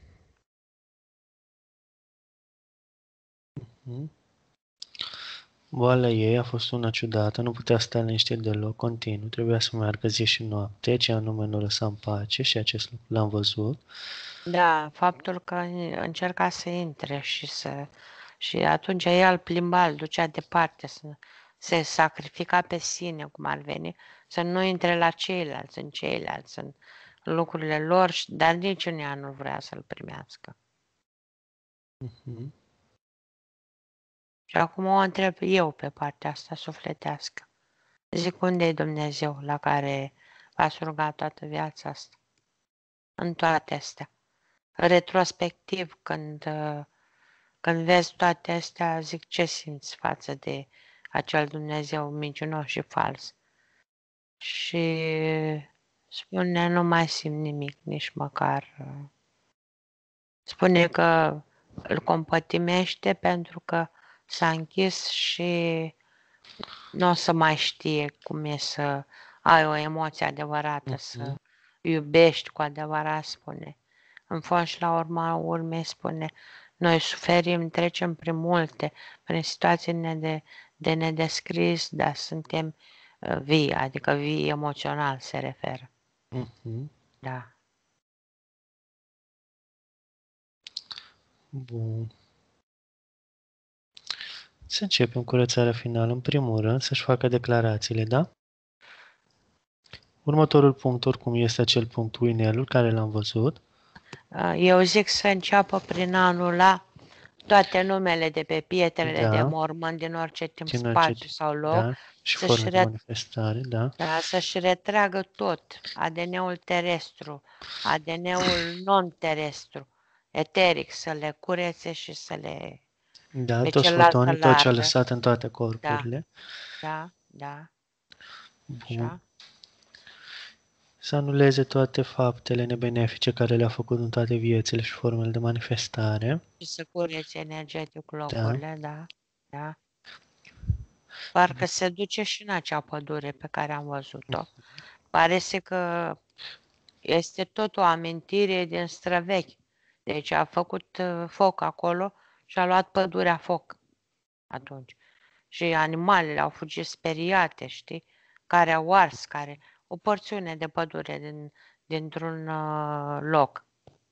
Mhm. Boala ei a fost una ciudată, nu putea sta liniștit deloc, continuu, trebuia să meargă zi și noapte, ce anume nu lăsa în pace și acest lucru l-am văzut. Da, faptul că încerca să intre și să... Și atunci ea îl plimba, îl ducea departe, să se sacrifica pe sine, cum ar veni, să nu intre la ceilalți, în ceilalți, în lucrurile lor, dar nici în ea nu vrea să-l primească. Mhm. Și acum o întreb eu pe partea asta sufletească. Zic, unde e Dumnezeu la care v-ați rugat toată viața asta? În toate astea. Retrospectiv, când, când vezi toate astea, zic, ce simți față de acel Dumnezeu minciunos și fals? Și spune, nu mai simt nimic, nici măcar. Spune că îl compătimește pentru că s-a închis și nu o să mai știe cum e să ai o emoție adevărată, Uh-huh. să iubești cu adevărat, spune. În fond și la urma urmei spune, noi suferim, trecem prin multe, prin situații de, de nedescris, dar suntem uh, vii, adică vii emoțional se referă. Uh-huh. Da. Bun. Să începem curățarea finală. În primul rând, să-și facă declarațiile, da? Următorul punct, oricum, este acel punct Winelul, care l-am văzut. Eu zic să înceapă prin anul la toate numele de pe pietrele Da. de mormânt din orice timp, Din orice, spațiu sau loc, da, și să-și forme de re- manifestare, da. da, să-și retragă tot, A D N-ul terestru, A D N-ul non-terestru, eteric, să le curețe și să le... Da, pe toți celălalt fotonii, să-l tot ce a ardă. lăsat în toate Da, corpurile. da, da, Bun. așa. Să anuleze toate faptele nebenefice care le-a făcut în toate viețile și formele de manifestare. Și să curețe energetic Da. locurile, da, da. Parcă se duce și în acea pădure pe care am văzut-o. Pare că este tot o amintire din străvechi. Deci a făcut uh, foc acolo și a luat pădurea foc atunci. Și animalele au fugit speriate, știi? Care au ars, care... O porțiune de pădure din, dintr-un uh, loc.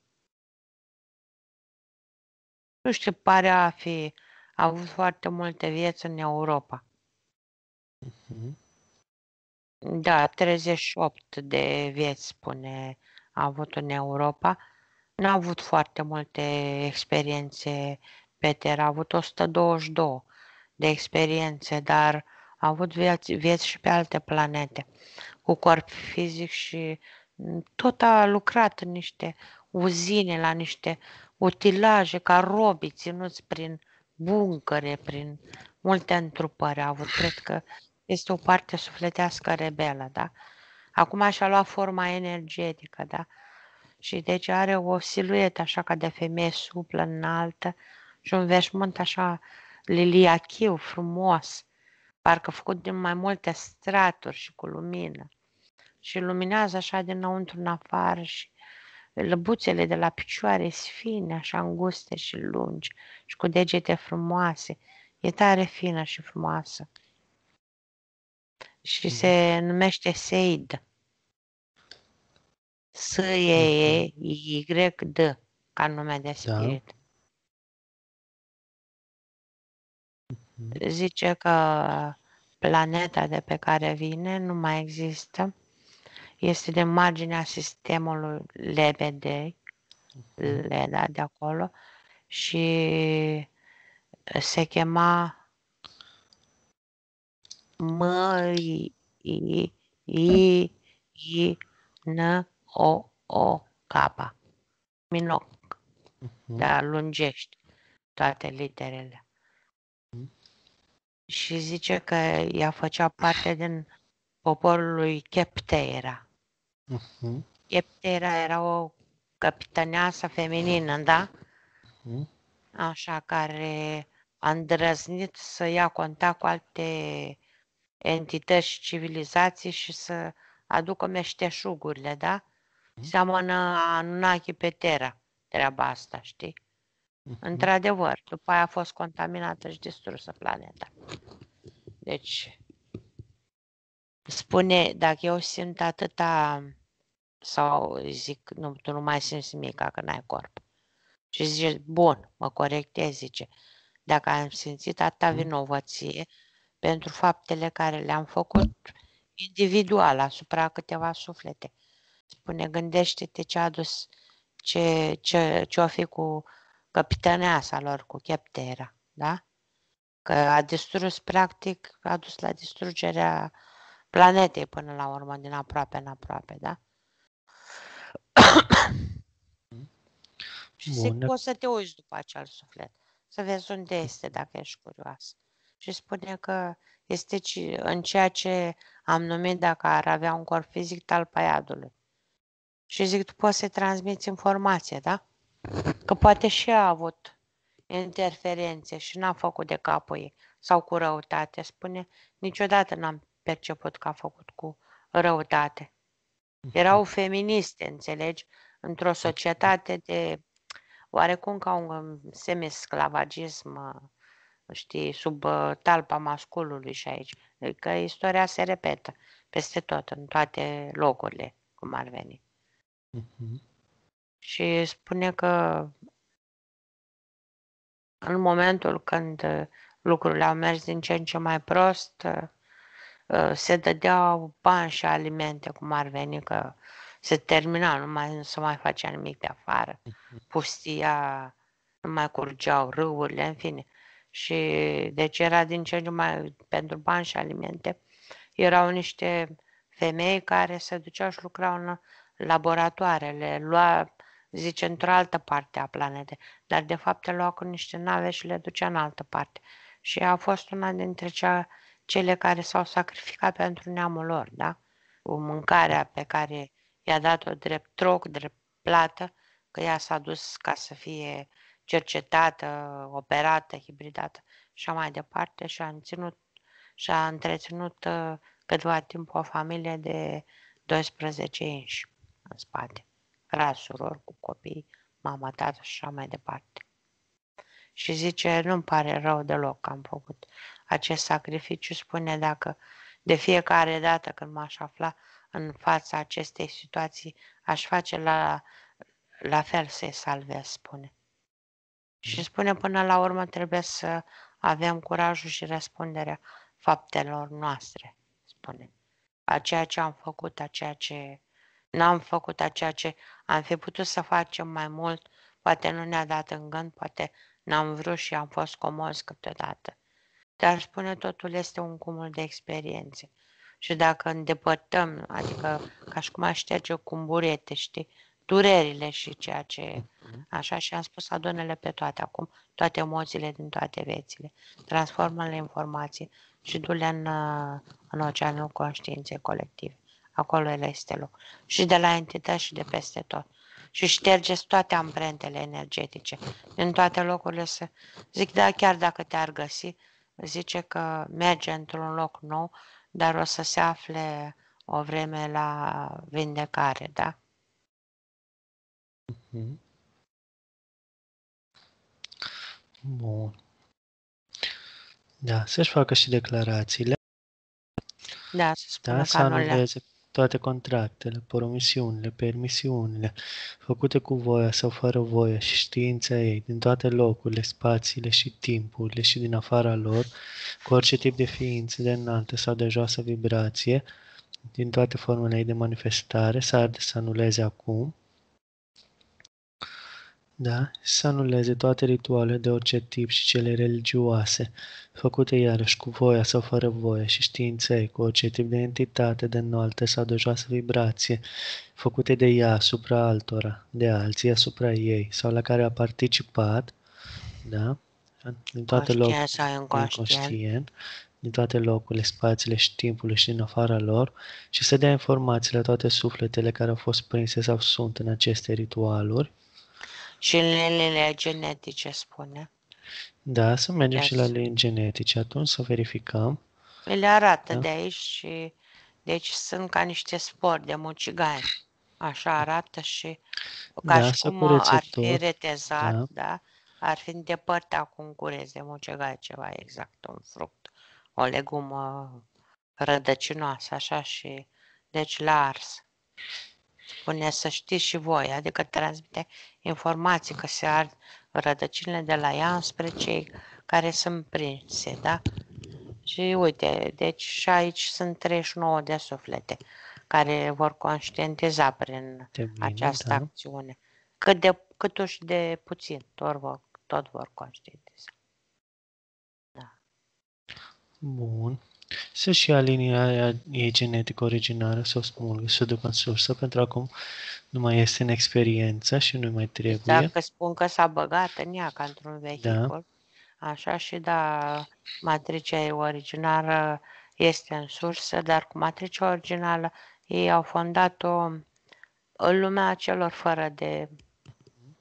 Nu știu, pare a fi... A avut foarte multe vieți în Europa. Mhm. Da, treizeci și opt de vieți, spune, a avut în Europa. N-a avut foarte multe experiențe pe Terra, a avut o sută douăzeci și doi de experiențe, dar a avut vieți, vieți și pe alte planete, cu corp fizic și tot a lucrat în niște uzine, la niște utilaje, ca robii ținuți prin buncăre, prin multe întrupări a avut. Cred că este o parte sufletească rebelă, da? Acum și-a luat forma energetică, da? Și deci are o siluetă așa ca de femeie suplă, înaltă și un veșmânt așa liliachiu, frumos, parcă făcut din mai multe straturi și cu lumină. Și luminează așa dinăuntru în afară și lăbuțele de la picioare sunt fine, așa înguste și lungi și cu degete frumoase. E tare fină și frumoasă. Și se numește Seid. S-E-Y-D, ca nume de spirit. Da. Zice că planeta de pe care vine nu mai există. Este de marginea sistemului Lebedei, Leda de acolo, și se chema M-I-I-I-N-O-O-K. Minoc. Dar lungești toate literele. Și zice că ea făcea parte din poporul lui Chepteira. Uh-huh. Chepteira era o capitaneasă feminină, da? Uh-huh. Așa, care a îndrăznit să ia contact cu alte entități și civilizații și să aducă meșteșugurile, da? Seamănă Anunnaki pe Terra, treaba asta, știi? Uh-huh. Într-adevăr, după aia a fost contaminată și distrusă planeta. Deci, spune, dacă eu simt atâta, sau zic, nu, tu nu mai simți nimic, că n-ai corp. Și zice, bun, mă corectez, zice, dacă am simțit atâta vinovăție pentru faptele care le-am făcut individual asupra câteva suflete. Spune, gândește-te ce a adus, ce, ce, ce o fi cu capitaneasa lor, cu Cheptera, da? Că a distrus, practic, a dus la distrugerea planetei până la urmă, din aproape în aproape, da? Și zic, poți să te uiți după acel suflet, să vezi unde este, dacă ești curios. Și spune că este în ceea ce am numit, dacă ar avea un corp fizic, talpa iadului. Și zic, tu poți să transmiți informație, da? Că poate și ea a avut interferențe și n-a făcut de capul ei sau cu răutate. Spune, niciodată n-am perceput că a făcut cu răutate. Erau feministe, înțelegi, într-o societate de oarecum ca un semi-sclavagism, știi, sub uh, talpa masculului și aici. Adică istoria se repetă peste tot, în toate locurile, cum ar veni. Mhm. Și spune că în momentul când uh, lucrurile au mers din ce în ce mai prost, uh, uh, se dădeau bani și alimente, cum ar veni, că se termina, nu mai nu se mai facea nimic de afară. Pustia, nu mai curgeau râurile, în fine. Și deci era din ce în ce mai, pentru bani și alimente, erau niște femei care se duceau și lucrau în laboratoare, le lua, zice, într-o altă parte a planetei, dar de fapt le lua cu niște nave și le ducea în altă parte. Și a fost una dintre cea, cele care s-au sacrificat pentru neamul lor, da? Cu mâncarea pe care i-a dat-o drept troc, drept plată, că ea s-a dus ca să fie cercetată, operată, hibridată și așa mai departe și a întreținut, și a întreținut uh, câtva timp o familie de doisprezece inși în spate. Frați, surori cu copii, mama, tată și așa mai departe. Și zice, nu-mi pare rău deloc că am făcut acest sacrificiu. Spune, dacă de fiecare dată când m-aș afla în fața acestei situații, aș face la, la fel să-i salvez, spune. Și spune, până la urmă trebuie să avem curajul și răspunderea faptelor noastre, spune. A ceea ce am făcut, a ceea ce n-am făcut, a ceea ce am fi putut să facem mai mult, poate nu ne-a dat în gând, poate n-am vrut și am fost comozi câteodată. Dar spune, totul este un cumul de experiențe. Și dacă îndepărtăm, adică ca și cum aș șterge cu un burete, știi, durerile și ceea ce... Așa și am spus, adunele pe toate acum, toate emoțiile din toate viețile, transformă-le în informații și du-le în, în oceanul conștiinței colective. Acolo ele este loc. Și de la entități și de peste tot. Și ștergeți toate amprentele energetice din toate locurile să... Zic, da, chiar dacă te-ar găsi, zice că merge într-un loc nou, dar o să se afle o vreme la vindecare, da? Mhm. Bun. Da, să-și facă și declarațiile, Da, se da, spune să că nu le... anuleze toate contractele, promisiunile, permisiunile, făcute cu voia sau fără voia și știința ei, din toate locurile, spațiile și timpurile și din afara lor, cu orice tip de ființă de înaltă sau de joasă vibrație, din toate formele ei de manifestare, să arde să anuleze acum, da, să anuleze toate ritualele de orice tip și cele religioase, făcute iarăși cu voia sau fără voie și știința ei, cu orice tip de entitate de înaltă sau de joasă vibrație, făcute de ea asupra altora, de alții asupra ei, sau la care a participat, da, din toate locurile, Conștient sau inconștient. inconștient, din toate locurile, spațiile și timpurile și din afara lor, și să dea informații la toate sufletele care au fost prinse sau sunt în aceste ritualuri. Și liniile genetice, spune. Da, să mergem și la Yes. linii genetice, atunci să verificăm. Mi le arată Da? de aici și deci sunt ca niște spori de mucigani. Așa arată și ca Da, și să cum curețe ar fi tot. retezat, Da, da? Ar fi îndepărtat cu un cureț de mucegai, ceva exact, un fruct, o legumă rădăcinoasă, așa și deci la ars. Spune să știți și voi, adică transmite informații că se ard rădăcinile de la ea spre cei care sunt prinse, da? Și uite, deci și aici sunt treizeci și nouă de suflete care vor conștientiza prin de bine, această da. acțiune. Cât de, câtuși de puțin, tot vor, tot vor conștientiza. Da. Bun. Să-și ia linia aia ei genetică originară, să o smulgă, să o ducă în sursă, pentru acum nu mai este în experiență și nu mai trebuie. Dacă spun că s-a băgat în ea ca într-un Da, vehicul, așa și da, matricea ei originală este în sursă, dar cu matricea originală ei au fondat-o în lumea celor fără de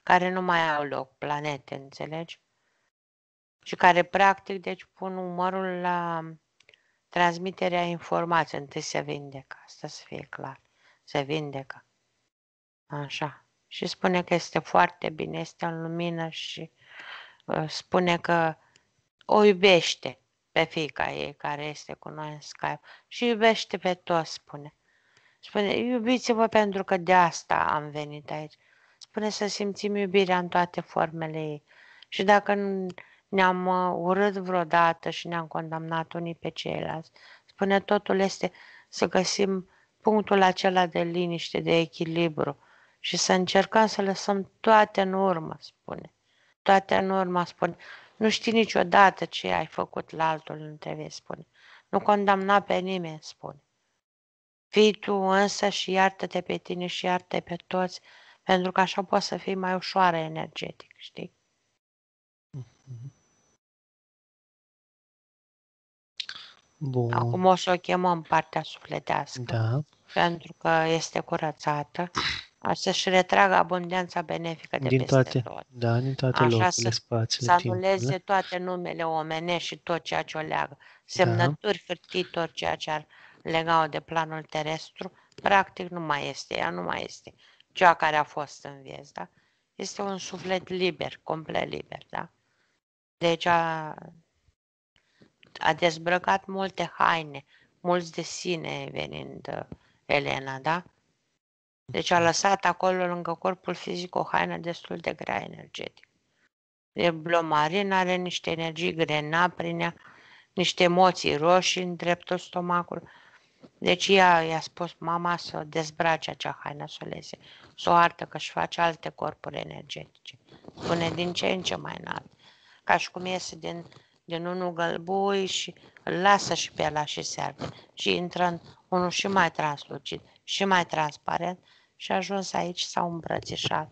care nu mai au loc, planete, înțelegi? Și care practic, deci pun umărul la transmiterea informației, întâi se vindecă, asta să fie clar, se vindecă. Așa. Și spune că este foarte bine, este în lumină și uh, spune că o iubește pe fiica ei care este cu noi în Skype și iubește pe toți, spune. Spune, iubiți-vă pentru că de asta am venit aici. Spune să simțim iubirea în toate formele ei. Și dacă ne-am uh, urât vreodată și ne-am condamnat unii pe ceilalți, spune, totul este să găsim punctul acela de liniște, de echilibru și să încercăm să lăsăm toate în urmă, spune. Toate în urmă, spune. Nu știi niciodată ce ai făcut la altul, nu trebuie, spune. Nu condamna pe nimeni, spune. Fii tu însă și iartă-te pe tine și iartă pe toți, pentru că așa poți să fii mai ușoară energetic, știi? Bun. Acum o să o chemăm partea sufletească, Da. pentru că este curățată, să-și retragă abundența benefică de Din peste toate, tot. da, din toate Așa locurile, să, să spațiile, anuleze timpurile. toate numele omenești și tot ceea ce o leagă. Da. Semnături, hârtii, tot ceea ce ar lega-o de planul terestru, practic nu mai este, ea nu mai este cea care a fost în vieți, da? Este un suflet liber, complet liber, da? Deci a, a dezbrăcat multe haine, mulți de sine venind uh, Elena, da? Deci a lăsat acolo lângă corpul fizic o haină destul de grea energetic. E blomarin, are niște energii grena prin ea, niște emoții roșii în dreptul stomacului. Deci ea i-a spus mama să o dezbrace acea haină, să o lese, să o artă că își face alte corpuri energetice. Spune din ce în ce mai înalt. Ca și cum iese din, din unul gălbui și îl lasă și pe ăla și se arde. Și intră în unul și mai translucid, și mai transparent și a ajuns aici, s-au îmbrățișat.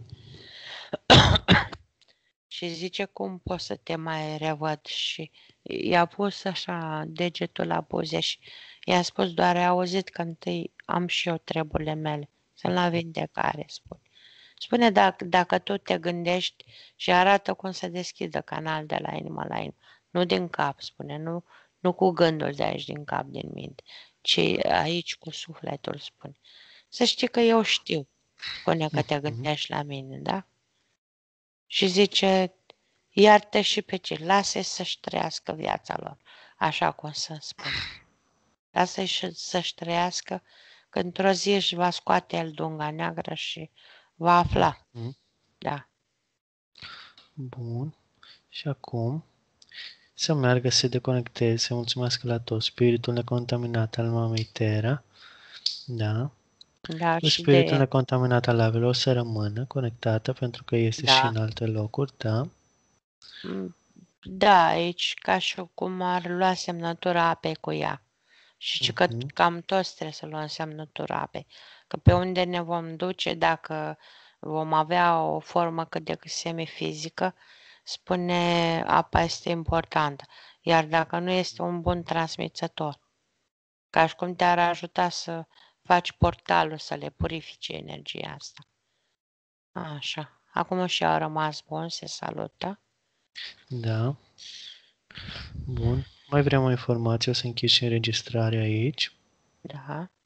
Și zice, cum pot să te mai revăd? Și i-a pus așa degetul la buze și i-a spus, doar ai auzit că întâi am și eu treburile mele, sunt la vindecare, spune. Spune, dacă, dacă tu te gândești și arată cum să deschidă canal de la inimă la inimă, nu din cap, spune, nu, nu cu gândul de aici din cap, din minte, ci aici cu sufletul, spune. Să știi că eu știu, spune că te gândești la mine, da? Și zice, iartă și pe cei, lasă-i să-și trăiască viața lor, așa cum să spun. Lasă-i să-și trăiască, că într-o zi își va scoate el dunga neagră și va afla. Mm. Da. Bun. Și acum să meargă, să se deconecteze, să mulțumesc la tot. Spiritul necontaminat al mamei Terra, da. Da, și Spiritul de... necontaminat al avelor să rămână conectată pentru că este Da. și în alte locuri, da. Da, aici ca și cum ar lua semnătura apei cu ea. Și că Mhm. cam toți trebuie să luăm semnătura apei. Că pe unde ne vom duce, dacă vom avea o formă cât de cât semifizică, spune apa este importantă. Iar dacă nu este un bun transmițător, ca și cum te-ar ajuta să faci portalul, să le purifice energia asta. Așa. Acum și au rămas bun, se salută. Da. Bun. Mai vrem o informație, o să închid și înregistrarea aici. Da.